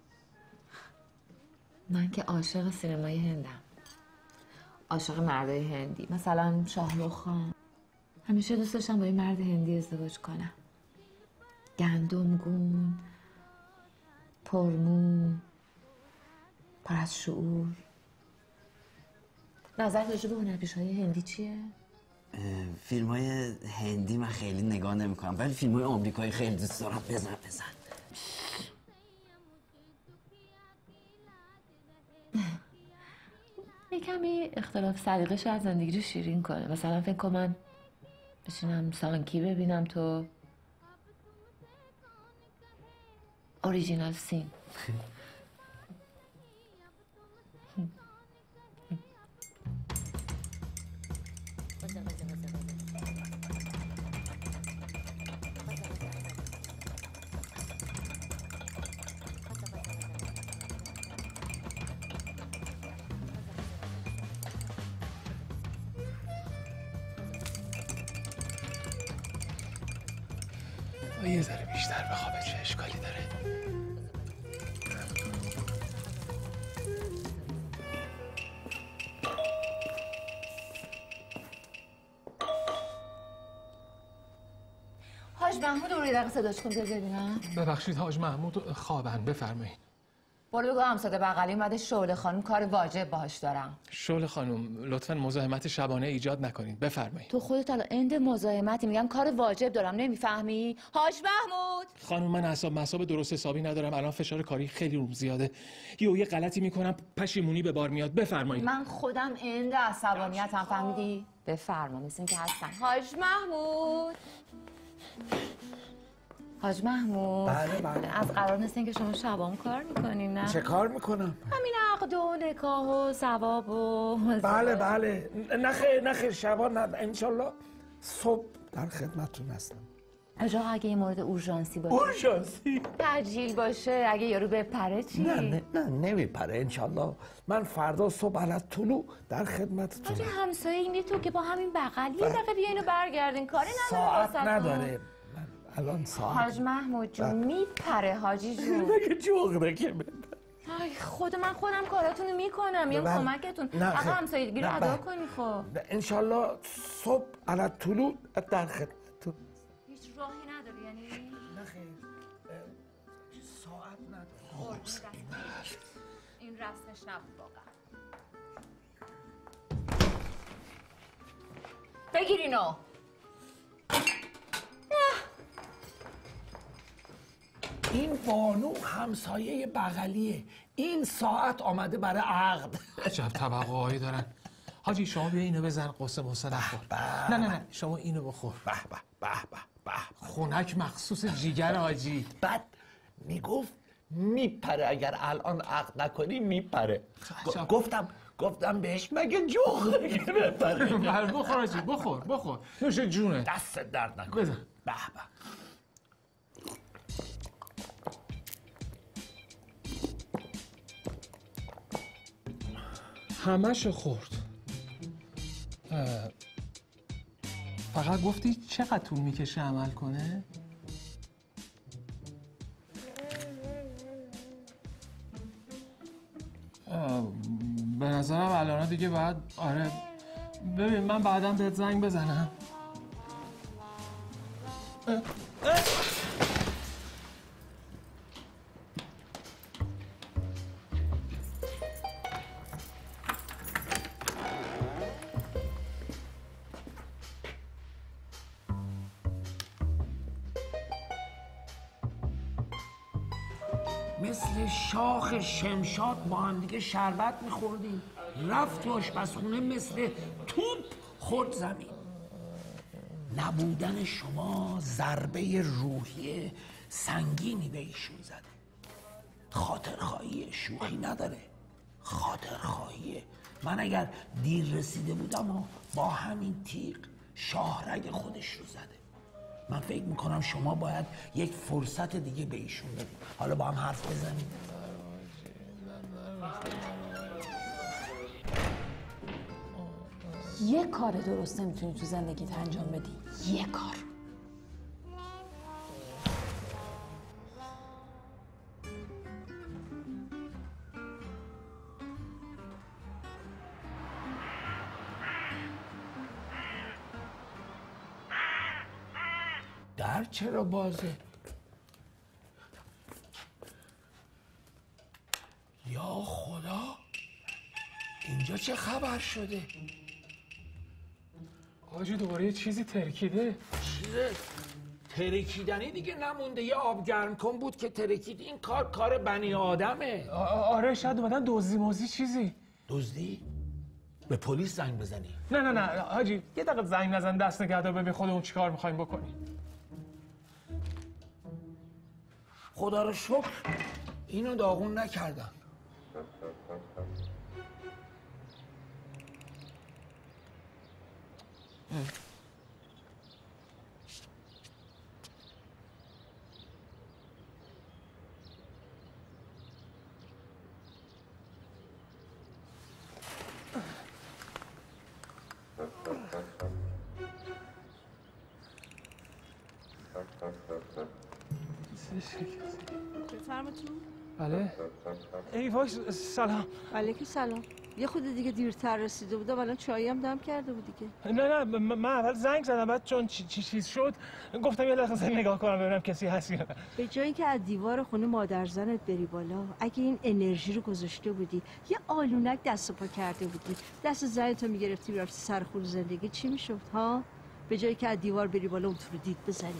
L: من که عاشق سینمای هندم. عاشق مردای هندی، مثلا شاهرخ خان. همیشه دوست داشتم با یه مرد هندی ازدواج کنم. گندمگون، پرمو، پر از شعور. نظر راجع به هنرپیشه‌های هندی چیه؟
U: فیلم‌های هندی من خیلی نگاه نمی‌کنم، ولی فیلم‌های آمریکایی خیلی دوست دارم. بزن
L: کمی اختلاف سلیقه شاید زندگی رو شیرین کنه. مثلا فکر کنم من بشینم سانکی ببینم تو اوریجینال سین.
A: یه ذره بیشتر بخوابه چه اشکالی داره؟
L: حاج محمود رو دقیقه صداش کن ببینم.
A: ببخشید حاج محمود خوابن، بفرمایید.
L: برو بگو همساده بغلی اومده شعله خانم کار واجب باهاش دارم.
A: شعله خانم لطفاً مزاحمت شبانه ایجاد نکنید، بفرمایید.
L: تو خودت الان اند مزاحمتی، میگم کار واجب دارم نمیفهمی؟ حاج محمود
A: خانم من اعصاب درست حسابی ندارم، الان فشار کاری خیلی روم زیاده، یه غلطی میکنم پشیمونی به بار میاد، بفرمایید.
L: من خودم اند عصبانیتم، فهمیدی؟ بفرما، مثل اینکه هستم. حاج محمود حاج محمود.
R: بله.
L: از قرار نیست که شما شبام کار میکنین نه؟
R: چه کار میکنم؟
L: همین عقد و نکاح و ثواب و
R: بله. نخیر شبان نه، انشالله صبح در خدمتتون هستم.
L: اجا اگه یه مورد اورژانسی باشه.
R: اورژانسی؟
L: تجیل باشه، اگه یارو بپره چی؟
R: نه نمیپره انشالله. من فردا صبح علت طلوع در خدمتتون.
L: حاجی همسایه اینی تو که با همین بغل یه دقیقه بیا اینو برگردین، کاری نداره.
R: ساعت نداره. الان ساعت.
L: حاج محمود جون میپره حاجی جون.
R: مگه جغره که
L: ای خود من خودم کاراتونو میکنم، یا کمکتون. آقا همسایگی رو ادا کنی خب.
R: انشالله صبح علت طلوع در خدمتتون.
L: هیچ راهی نداری یعنی؟
R: نخیر ساعت نداره.
L: این رسمش نبود واقعا. بگیر اینو.
R: این بانو همسایه بغلیه، این ساعت آمده برای عقد.
A: عجب توقعایی دارن. حاجی شما بیا اینو بزن، قصه موسه نخور. نه شما اینو بخور.
R: به
A: خونک مخصوص جیگر حاجی.
R: بعد میگفت میپره، اگر الان عقد نکنی میپره. گفتم بهش مگه جغره که بپره.
A: بخور حاجی، بخور نوش جونه.
R: دست درد نکن.
A: بزن.
R: به
A: همشو خورد. فقط گفتی چقدر طول میکشه عمل کنه؟ به نظرم الان دیگه باید آره ببین من بعدم بهت زنگ بزنم.
R: مثل شاخ شمشاد با هم دیگه شربت میخوردیم، رفت تو آشپزخونه مثل توپ خورد زمین. نبودن شما ضربه روحی سنگینی به ایشون زده. خاطرخواهی شوخی نداره، خاطرخواهیه. من اگر دیر رسیده بودم و با همین تیغ شاهرگ خودش رو زده. من فکر میکنم شما باید یک فرصت دیگه به ایشون بدید. حالا با هم حرف بزنیم.
B: یه کار درست نمیتونی تو زندگیت انجام بدی. یه کار.
R: در چرا بازه؟ یا خدا، اینجا چه خبر شده؟
A: آجی دوباره یه چیزی ترکیده.
R: چیزه؟ ترکیدنی دیگه نمونده. یه آب گرم کن بود که ترکید. این کار بنی آدمه.
A: آره شاید اومدن دزدی چیزی.
R: دزدی؟
S: به پلیس زنگ بزنی.
N: نه حاجی یه دقیقه زنگ نزن، دست نگهدار، ببین خودمون چیکار میخوایم بکنیم.
S: خدا رو شکر اینو داغون نکردن.
D: بفرماتون.
N: بله. ای وای سلام.
D: علیکم سلام. یه خود دیگه دیرتر رسیده بودم، الان چایی هم دم کرده بود دیگه.
N: نه من اول زنگ زدم، بعد چون چیز شد گفتم یه لحظه نگاه کنم ببینم کسی هست یا نه.
D: به جای اینکه از دیوار خونه مادر زنت بری بالا، اگه این انرژی رو گذاشته بودی یه آلونک دست و پا کرده بودی، دست زنتو میگرفتی میرفتی سر خور زندگی، چی میشد ها؟ به جایی که از دیوار بری بالا اون تو رو دید بزنی.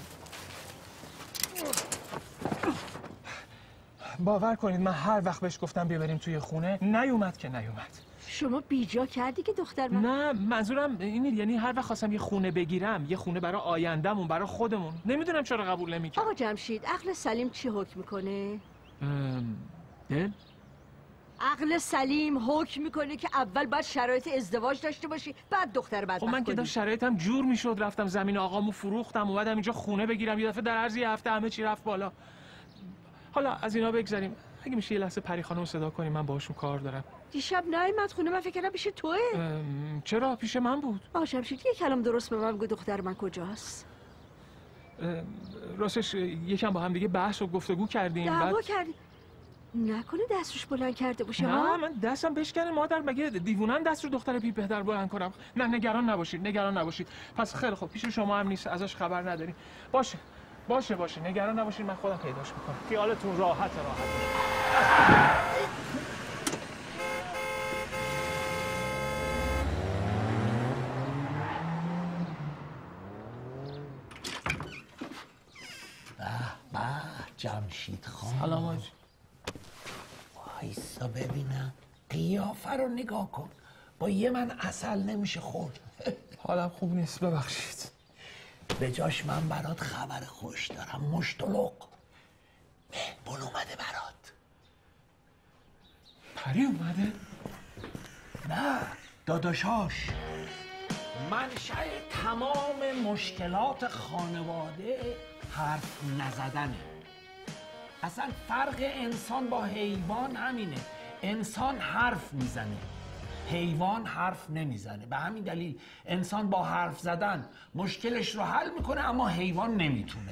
N: باور کنید من هر وقت بهش گفتم بیا بریم توی خونه نیومد.
D: شما بیجا کردی که دختر من؟
N: نه منظورم اینه، یعنی هر وقت خواستم یه خونه بگیرم، یه خونه برای آیندهمون، برای خودمون، نمیدونم چرا قبول نمیکنه.
D: آقا جمشید عقل سلیم چی حکم میکنه؟
N: دل؟
D: عقل سلیم حکم میکنه که اول باید شرایط ازدواج داشته باشی، بعد دختر بدبخت کنی.
N: خب من که داشت شرایطم جور میشد، رفتم زمین آقامو فروختم، اومدم اینجا خونه بگیرم، یه دفعه در عرض یه هفته همه چی رفت بالا. حالا از اینا بگذاریم، اگه میشه یه لحظه پری خانم صدا کنیم، من باهاشون کار دارم.
D: دیشب نیومد خونه، من فکر کردم پیش توئه.
N: چرا پیش من بود؟
D: آقا جمشید یه کلام درست به من بگو، دختر من کجاست؟
N: راستش یکم با هم دیگه بحث و گفتگو کردیم.
D: دعوا کردیم؟ نکنه دستش بلند کرده باشه؟
N: نه من دستم بشکنه مادر، مگه دیوونم دست رو دختر بی پدر بلند کنم؟ نه نگران نباشید. پس خیلی خوب، پیش شما هم نیست، ازش خبر نداری. باشه نگران نباشید، من خودم پیداش میکنم. خیالتون راحت.
S: به جمشید خان.
N: سلام حاجی.
S: وایسا ببینم قیافه رو نگاه کن، با یه من عسل نمیشه خورد.
N: حالم خوب نیست، ببخشید.
S: به جاش من برات خبر خوش دارم. مشتلق مهمون اومده برات.
N: پری اومده؟
S: نه داداشاش. منشأ تمام مشکلات خانواده حرف نزدنه. اصلا فرق انسان با حیوان همینه، انسان حرف میزنه، حیوان حرف نمیزنه. به همین دلیل انسان با حرف زدن مشکلش رو حل میکنه، اما حیوان نمیتونه.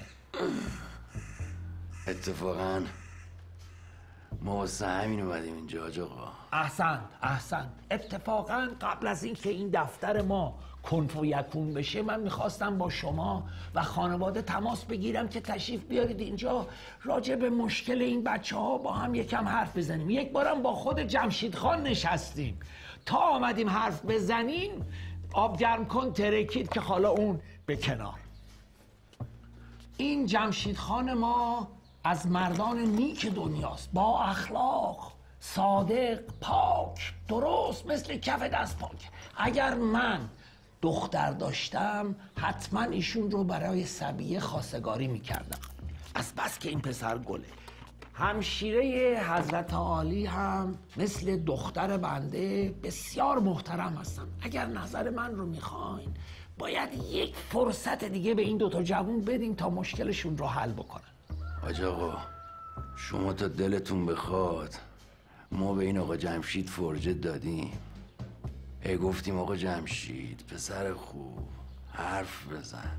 U: اتفاقا ما واسه همین اومدیم اینجا حاج آقا.
S: احسن. اتفاقا قبل از اینکه این دفتر ما کن و یکون بشه، من میخواستم با شما و خانواده تماس بگیرم که تشریف بیارید اینجا، راجع به مشکل این بچه ها با هم یکم حرف بزنیم. یک بارم با خود جمشید خان نشستیم، تا آمدیم حرف بزنیم آب گرم کن ترکید که حالا اون به کنار. این جمشید خان ما از مردان نیک دنیاست، با اخلاق، صادق، پاک، درست مثل کف دست پاک. اگر من دختر داشتم حتما ایشون رو برای صبیه خواستگاری میکردم، از بس که این پسر گله. همشیره حضرت عالی هم مثل دختر بنده بسیار محترم هستن. اگر نظر من رو میخواین باید یک فرصت دیگه به این دوتا جوون بدیم تا مشکلشون رو حل بکنن.
U: حاج آقا شما تا دلتون بخواد ما به این آقا جمشید فرجه دادیم. گفتیم آقا جمشید پسر خوب حرف بزن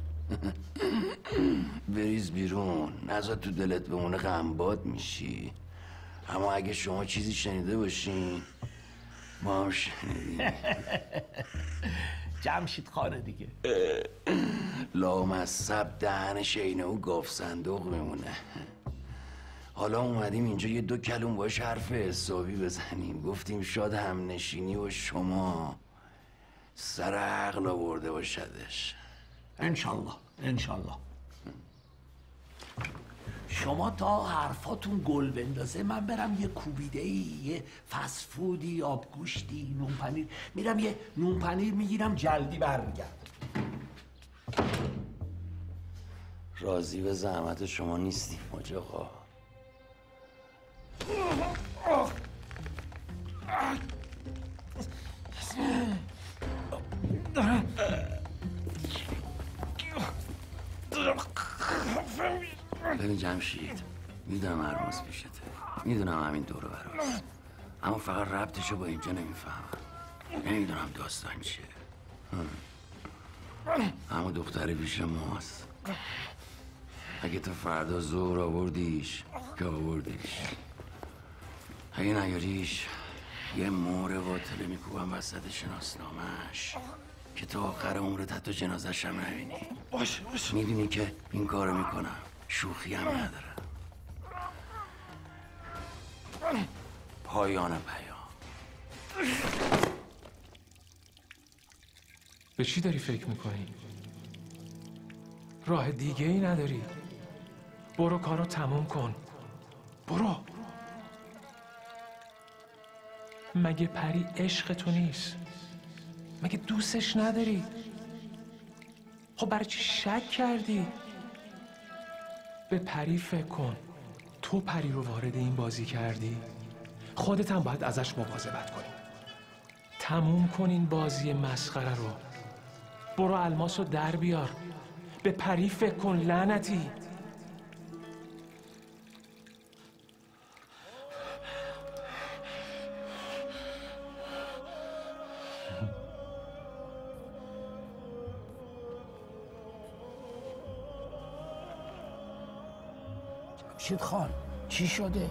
U: بریز بیرون، نذار تو دلت بمونه غمباد میشی. اما اگه شما چیزی شنیده باشین ما هم شنیدیم.
S: جمشید خانه دیگه
U: لامصب دهنش اینه و گاف صندوق میمونه. حالا اومدیم اینجا یه دو کلم باش حرف حسابی بزنیم. گفتیم شاید هم نشینی و شما سر عقل آورده باشدش.
S: انشالله.
U: شما تا حرفاتون گل بندازه من برم یه کوبیده‌ای، یه فست فودی، آبگوشتی، نون پنیر، میرم یه نون پنیر میگیرم جلدی برمیگردم. راضی به زحمت شما نیستیم حاج آقا. ببین جمشید، میدونم الماس پیشته، میدونم همین دور و براست، اما فقط ربطشو با اینجا نمیفهمم. نمیدونم داستان چیه. اما دختری پیش ماست. اگه تو فردا ظهر آوردیش که آوردیش، اگه نیاریش یه مهر باطله میکوبم وسط شناسنامه‌اش که تا آخر عمرت حتی جنازه‌ش هم نبینی. باشه میدونی که این کارو میکنم شوخی هم ندارم. پایان پیام.
A: به چی داری فکر میکنی؟ راه دیگه ای نداری. برو کارو تموم کن. برو. مگه پری عشق تو نیست؟ مگه دوستش نداری؟ خب برای چی شک کردی؟ به پری فکر کن. تو پری رو وارد این بازی کردی، خودت هم باید ازش مواظبت کنی. تموم کن این بازی مسخره رو. برو الماس رو در بیار. به پری فکر کن لعنتی.
R: جمشید خان چی شده؟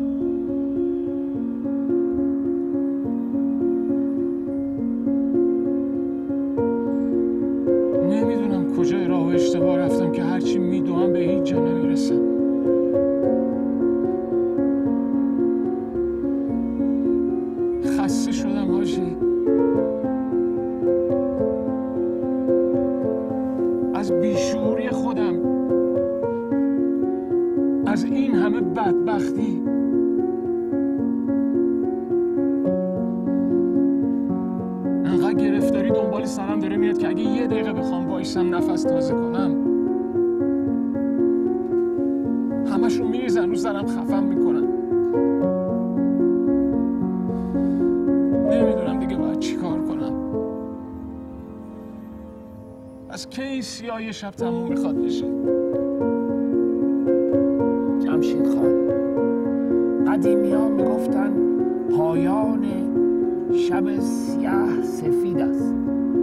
A: نمیدونم کجای راه و اشتباه رفتم که هرچی میدوام به هیچ جا نمیرسم. خسته شدم حاجی. از بیشعوری خودم، از این همه بدبختی. انقدر گرفتاری دنبال سرم داره میاد که اگه یه دقیقه بخوام وایسم نفس تازه کنم همشون میریزن رو سرم، خفم میکنن. نمیدونم دیگه باید چی کار کنم. از کی این سیاهی شب تموم میخواد بشه؟
R: جمشید خان، قدیمی ها میگفتن پایان شب سیاه سفید است.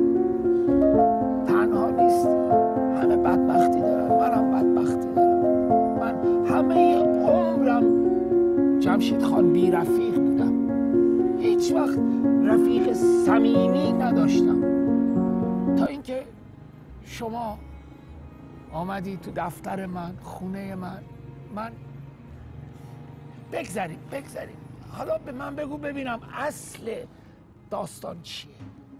R: تنها نیستی، همه بدبختی دارن، منم بدبختی دارم. من همه عمرم جمشید خان بی رفیق بودم، هیچ وقت رفیق صمیمی نداشتم تا اینکه شما آمدی تو دفتر من، خونه من بگذاریم. حالا به من بگو ببینم اصل داستان چیه؟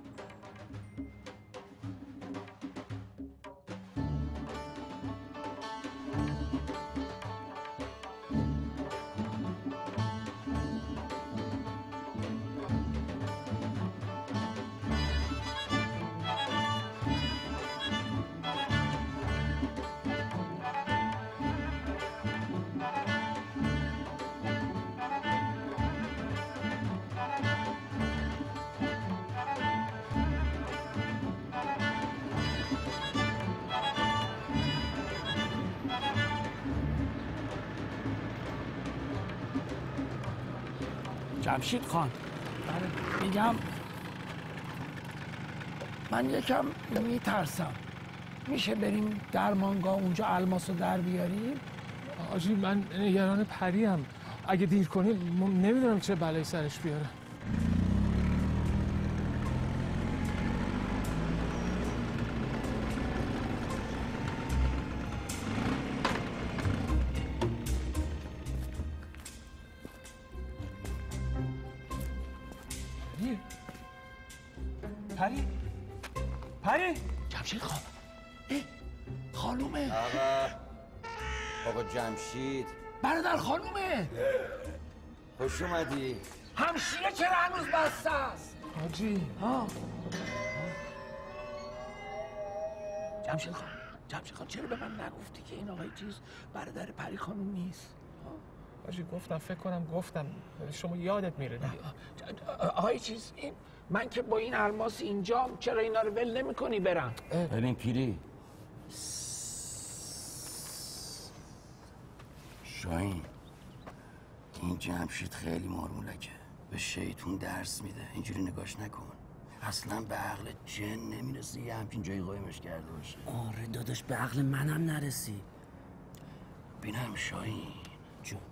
R: جمشید خان، میگم من یکم میترسم. میشه بریم درمانگاه اونجا الماسو در بیاریم؟
A: آجی من نگران پریم. اگه دیر کنیم نمیدونم چه بلایی سرش بیاره.
R: پری جمشید خان، خانومه.
U: آقا جمشید
S: برادر خانومه.
U: خوش اومدی.
S: همشیره چرا هنوز بسته است؟
A: حاجی
S: ها جمشید خان چرا به من نگفتی که این آقای چیز برادر پری خانوم نیست؟
A: حاجی گفتم فکر کنم گفتم شما یادت میره نه؟
S: آقای چیز این من که با این الماس اینجام چرا اینا رو ول نمی‌کنی برم؟
U: ببین پیری شاهین این جمشید خیلی مارمولکه به شیطون درس میده اینجوری نگاش نکن اصلا به عقل جن نمیرسی یه همچین جایی قایمش کرده باشه.
J: آره داداش به عقل منم نرسی.
U: بینم شاهین
J: جون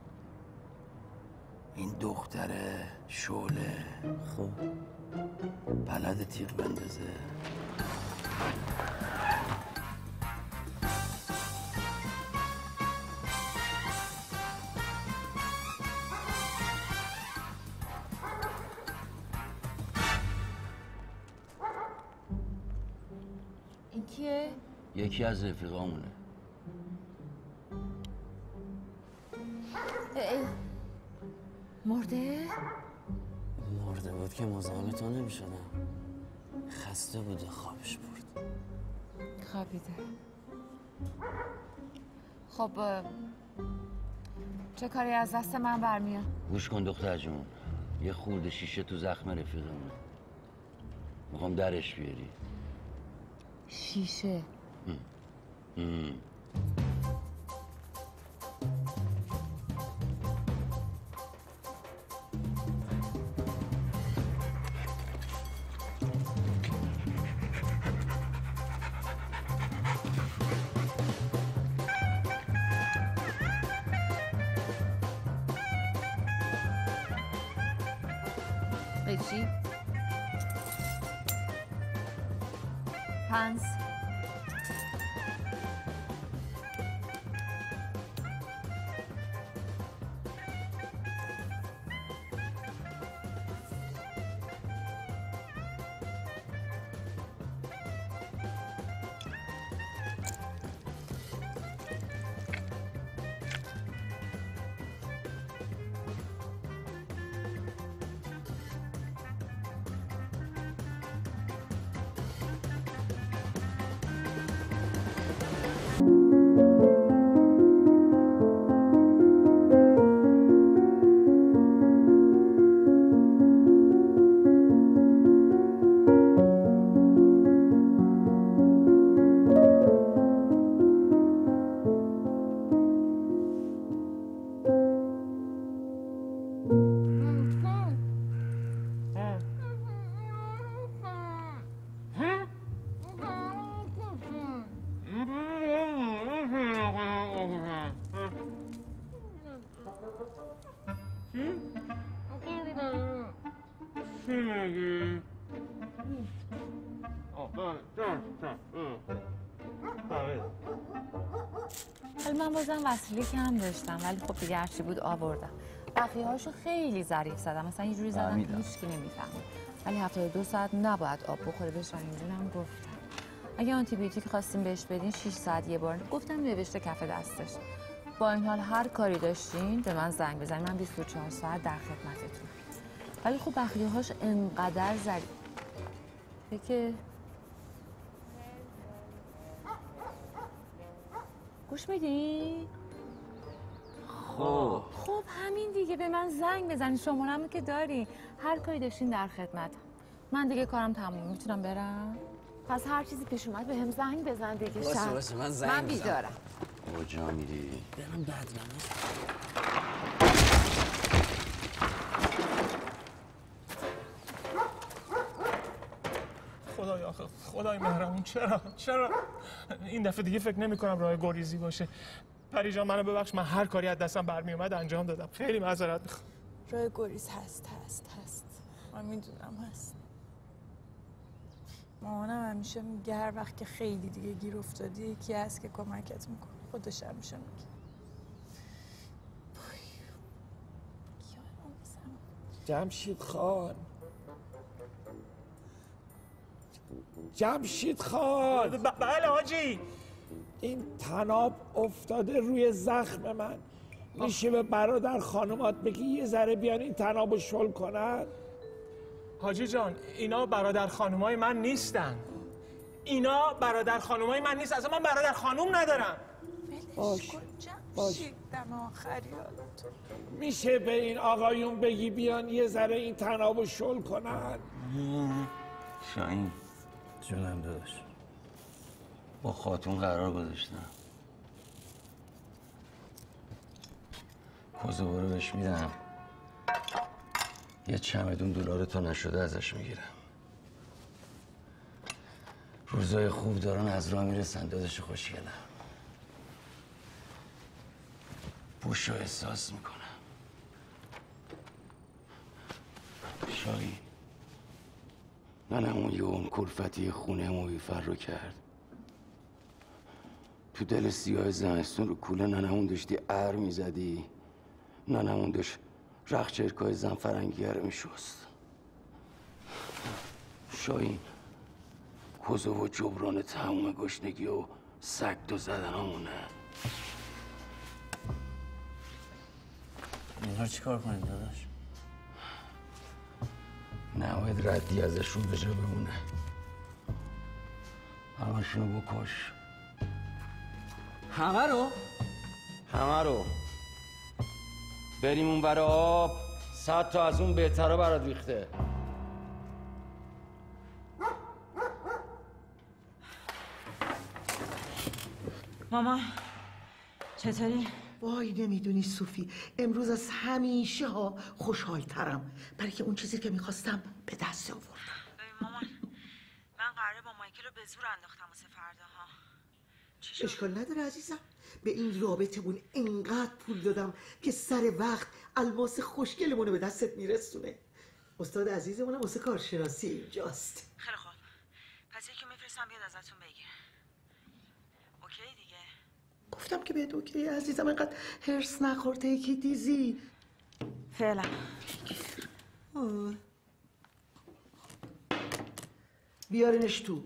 U: این دختره شعله
J: خب
U: بلد تیغ بندازه
L: این کیه؟
U: یکی از رفیقامونه.
L: مرده؟
J: مرده بود که مزاحم تو نمی‌شدم. خسته بوده خوابش برد.
L: خوابیده. خب چه کاری از دست من برمیاد؟
U: گوش کن دختر جون یه خورده شیشه تو زخم رفیقمونه میخوام درش بیاری.
L: شیشه قیچی پنس ولی من بازم وسیله کم داشتم ولی خب دیگه هرچی بود آوردم. بقیه هاشو خیلی ظریف زدم مثلا یه جوری زدم که هیچکی نمیفهمه ولی 72 ساعت نباید آب بخوره به شاهینجونم گفتم اگه آنتی بیوتیک خواستیم بهش بدین 6 ساعت یه بار گفتم نوشته کف دستش. با این حال هر کاری داشتین به من زنگ بزنید من 24 ساعت در خدمتتون. ولی خب بقیه هاش انقدر ظریف که گوش میدی؟
U: خب
L: همین دیگه به من زنگ بزنید شماره‌مو که داری هر کاری داشتین در خدمت. من دیگه کارم تموم میتونم برم؟ پس هر چیزی پیش اومد به هم زنگ بزن دیگه.
U: باشه من زنگ
L: من بیدارم.
U: کجا میری؟
J: برم بدرم
A: خدایا آخه خدای مهربون چرا این دفعه دیگه فکر نمی‌کنم راه گریزی باشه. پری جان منو ببخش من هر کاری از دستم برمی اومد انجام دادم. خیلی معذرت میخوام.
B: راه گریز هست من میدونم هست. مامانم همیشه میگه هر وقت که خیلی دیگه گیر افتادی یکی هست که کمکت میکنه. خودش همیشه میگه.
S: جمشید خان
A: بله حاجی
R: این تناب افتاده روی زخم من. میشه به برادر خانومات بگی یه ذره بیان این تنابو شل کنن؟
N: حاجی جان اینا برادر خانومای من نیستن. اینا برادر خانومای من نیست. اصلا من برادر خانوم ندارم.
R: باش میشه به این آقایون بگی بیان یه ذره این تنابو شل کنن؟
O: شاهین
J: جونم داداش،
O: با خاتون قرار گذاشتم کوزوو رو بهش میدم، یه چمدون دلار تا نشده ازش میگیرم. روزای خوب دارن از راه میرسن داداش خوشگلم. بوش رو احساس میکنم. شاهین ننمون یه اون کلفتی خونه مویفر رو کرد. تو دل سیاه زمستون رو کوله ننمون داشتی ار میزدی، ننمون داشت رخ چرکای زنفرنگیه رو میشست. شاهین کوزوو جبران تموم گشنگی و سگ دو زدنامونه.
J: اینا رو چیکار کنیم داداش؟
O: نباید ردی ازشون به جا بمونه. همشونو بکش.
J: همه رو؟
O: همه رو. بریم اون ور آب، 100 تا از اون بهتره برات ریخته.
F: ماما چطوری؟
G: وای نمیدونی صوفی، امروز از همیشه ها خوشحالترم برای که اون چیزی که میخواستم به دست آوردم.
F: مامان من قراره با مایکل رو به زور انداختم واسه فردا ها.
G: اشکال نداره عزیزم، به این رابطمون انقدر پول دادم که سر وقت الماس خوشگلمون رو به دستت میرسونه. استاد عزیزمونم واسه کارشناسی اینجاست.
F: خیلی خوب، پس یکی میفرستم بیاد ازتون بگیر. اوکی دیگه؟
G: گفتم که بهت اوکی عزیزم، اینقدر هرس نخورده یکی دیزی.
F: فعلا
G: بیارینش تو.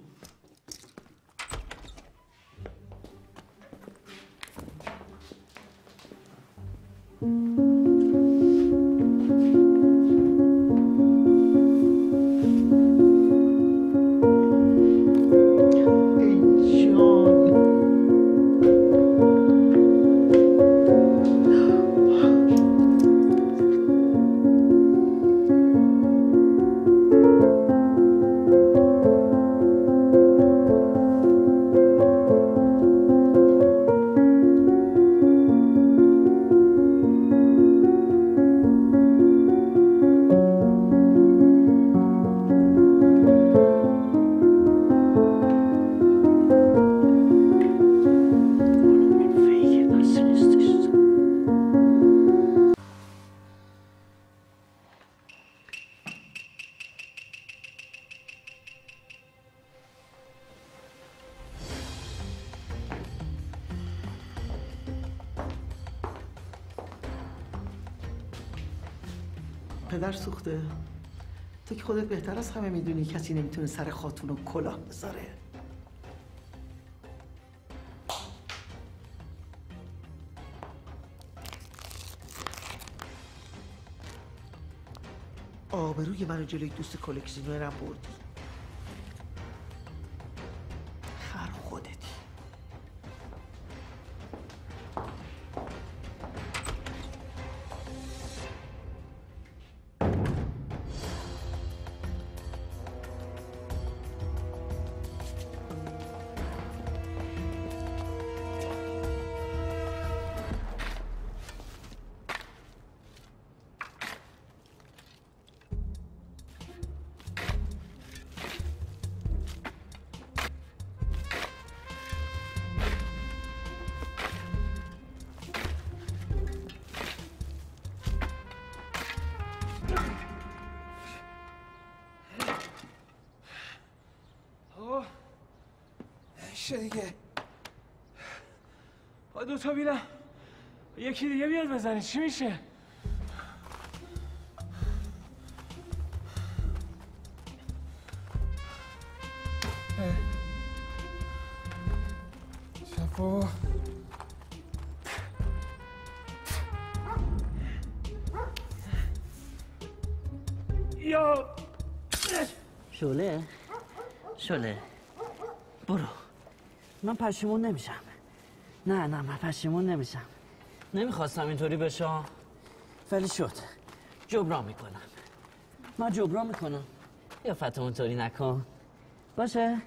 G: پدر سوخته. تو که خودت بهتر از همه میدونی کسی نمیتونه سر خاتون و کلاه بذاره. آبروی منو جلوی دوست کلکسیونرم بردی. خر خودتی.
N: دیگه دو تا بیلم یکی دیگه بیاد بزنی چی میشه؟
R: خب
J: یا شله برو. من پشیمون نمیشم. نه من پشیمون نمیشم. نمیخواستم اینطوری بشه ولی شد. جبران میکنم. من جبران میکنم. یا فتح اونطوری نکن. باشه.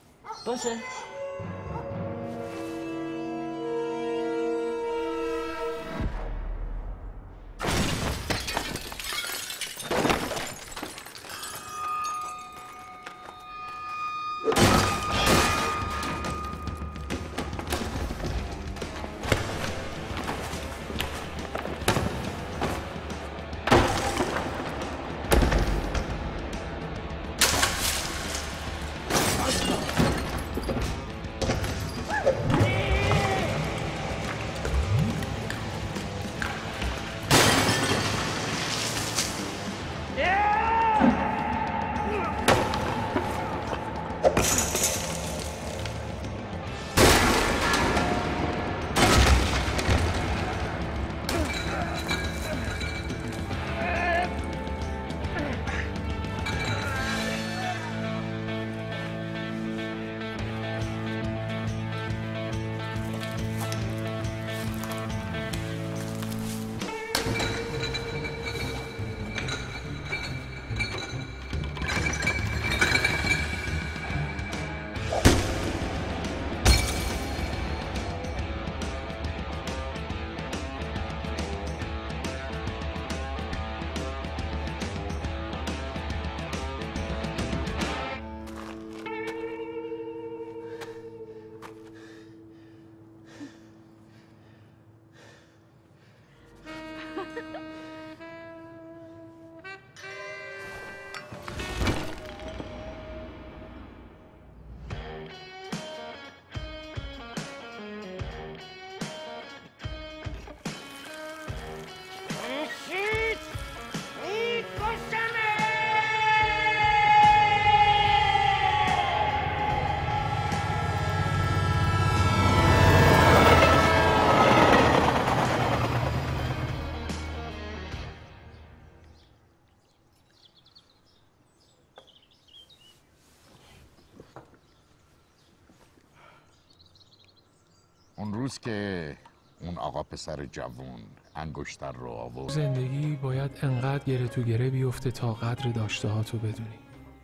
K: اون روز که اون آقا پسر جوون انگشتر رو آورد،
A: زندگی باید انقدر گره تو گره بیفته تا قدر داشته ها تو بدونی.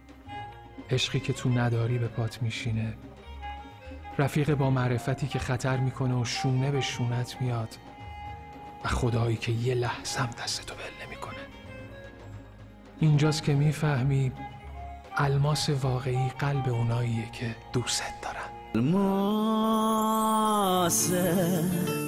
A: عشقی که تو نداری به پات میشینه، رفیق با معرفتی که خطر میکنه و شونه به شونت میاد، و خدایی که یه لحظه هم دستتو بل نمیکنه. اینجاست که میفهمی الماس واقعی قلب اوناییه که دوست دارن.
J: الماس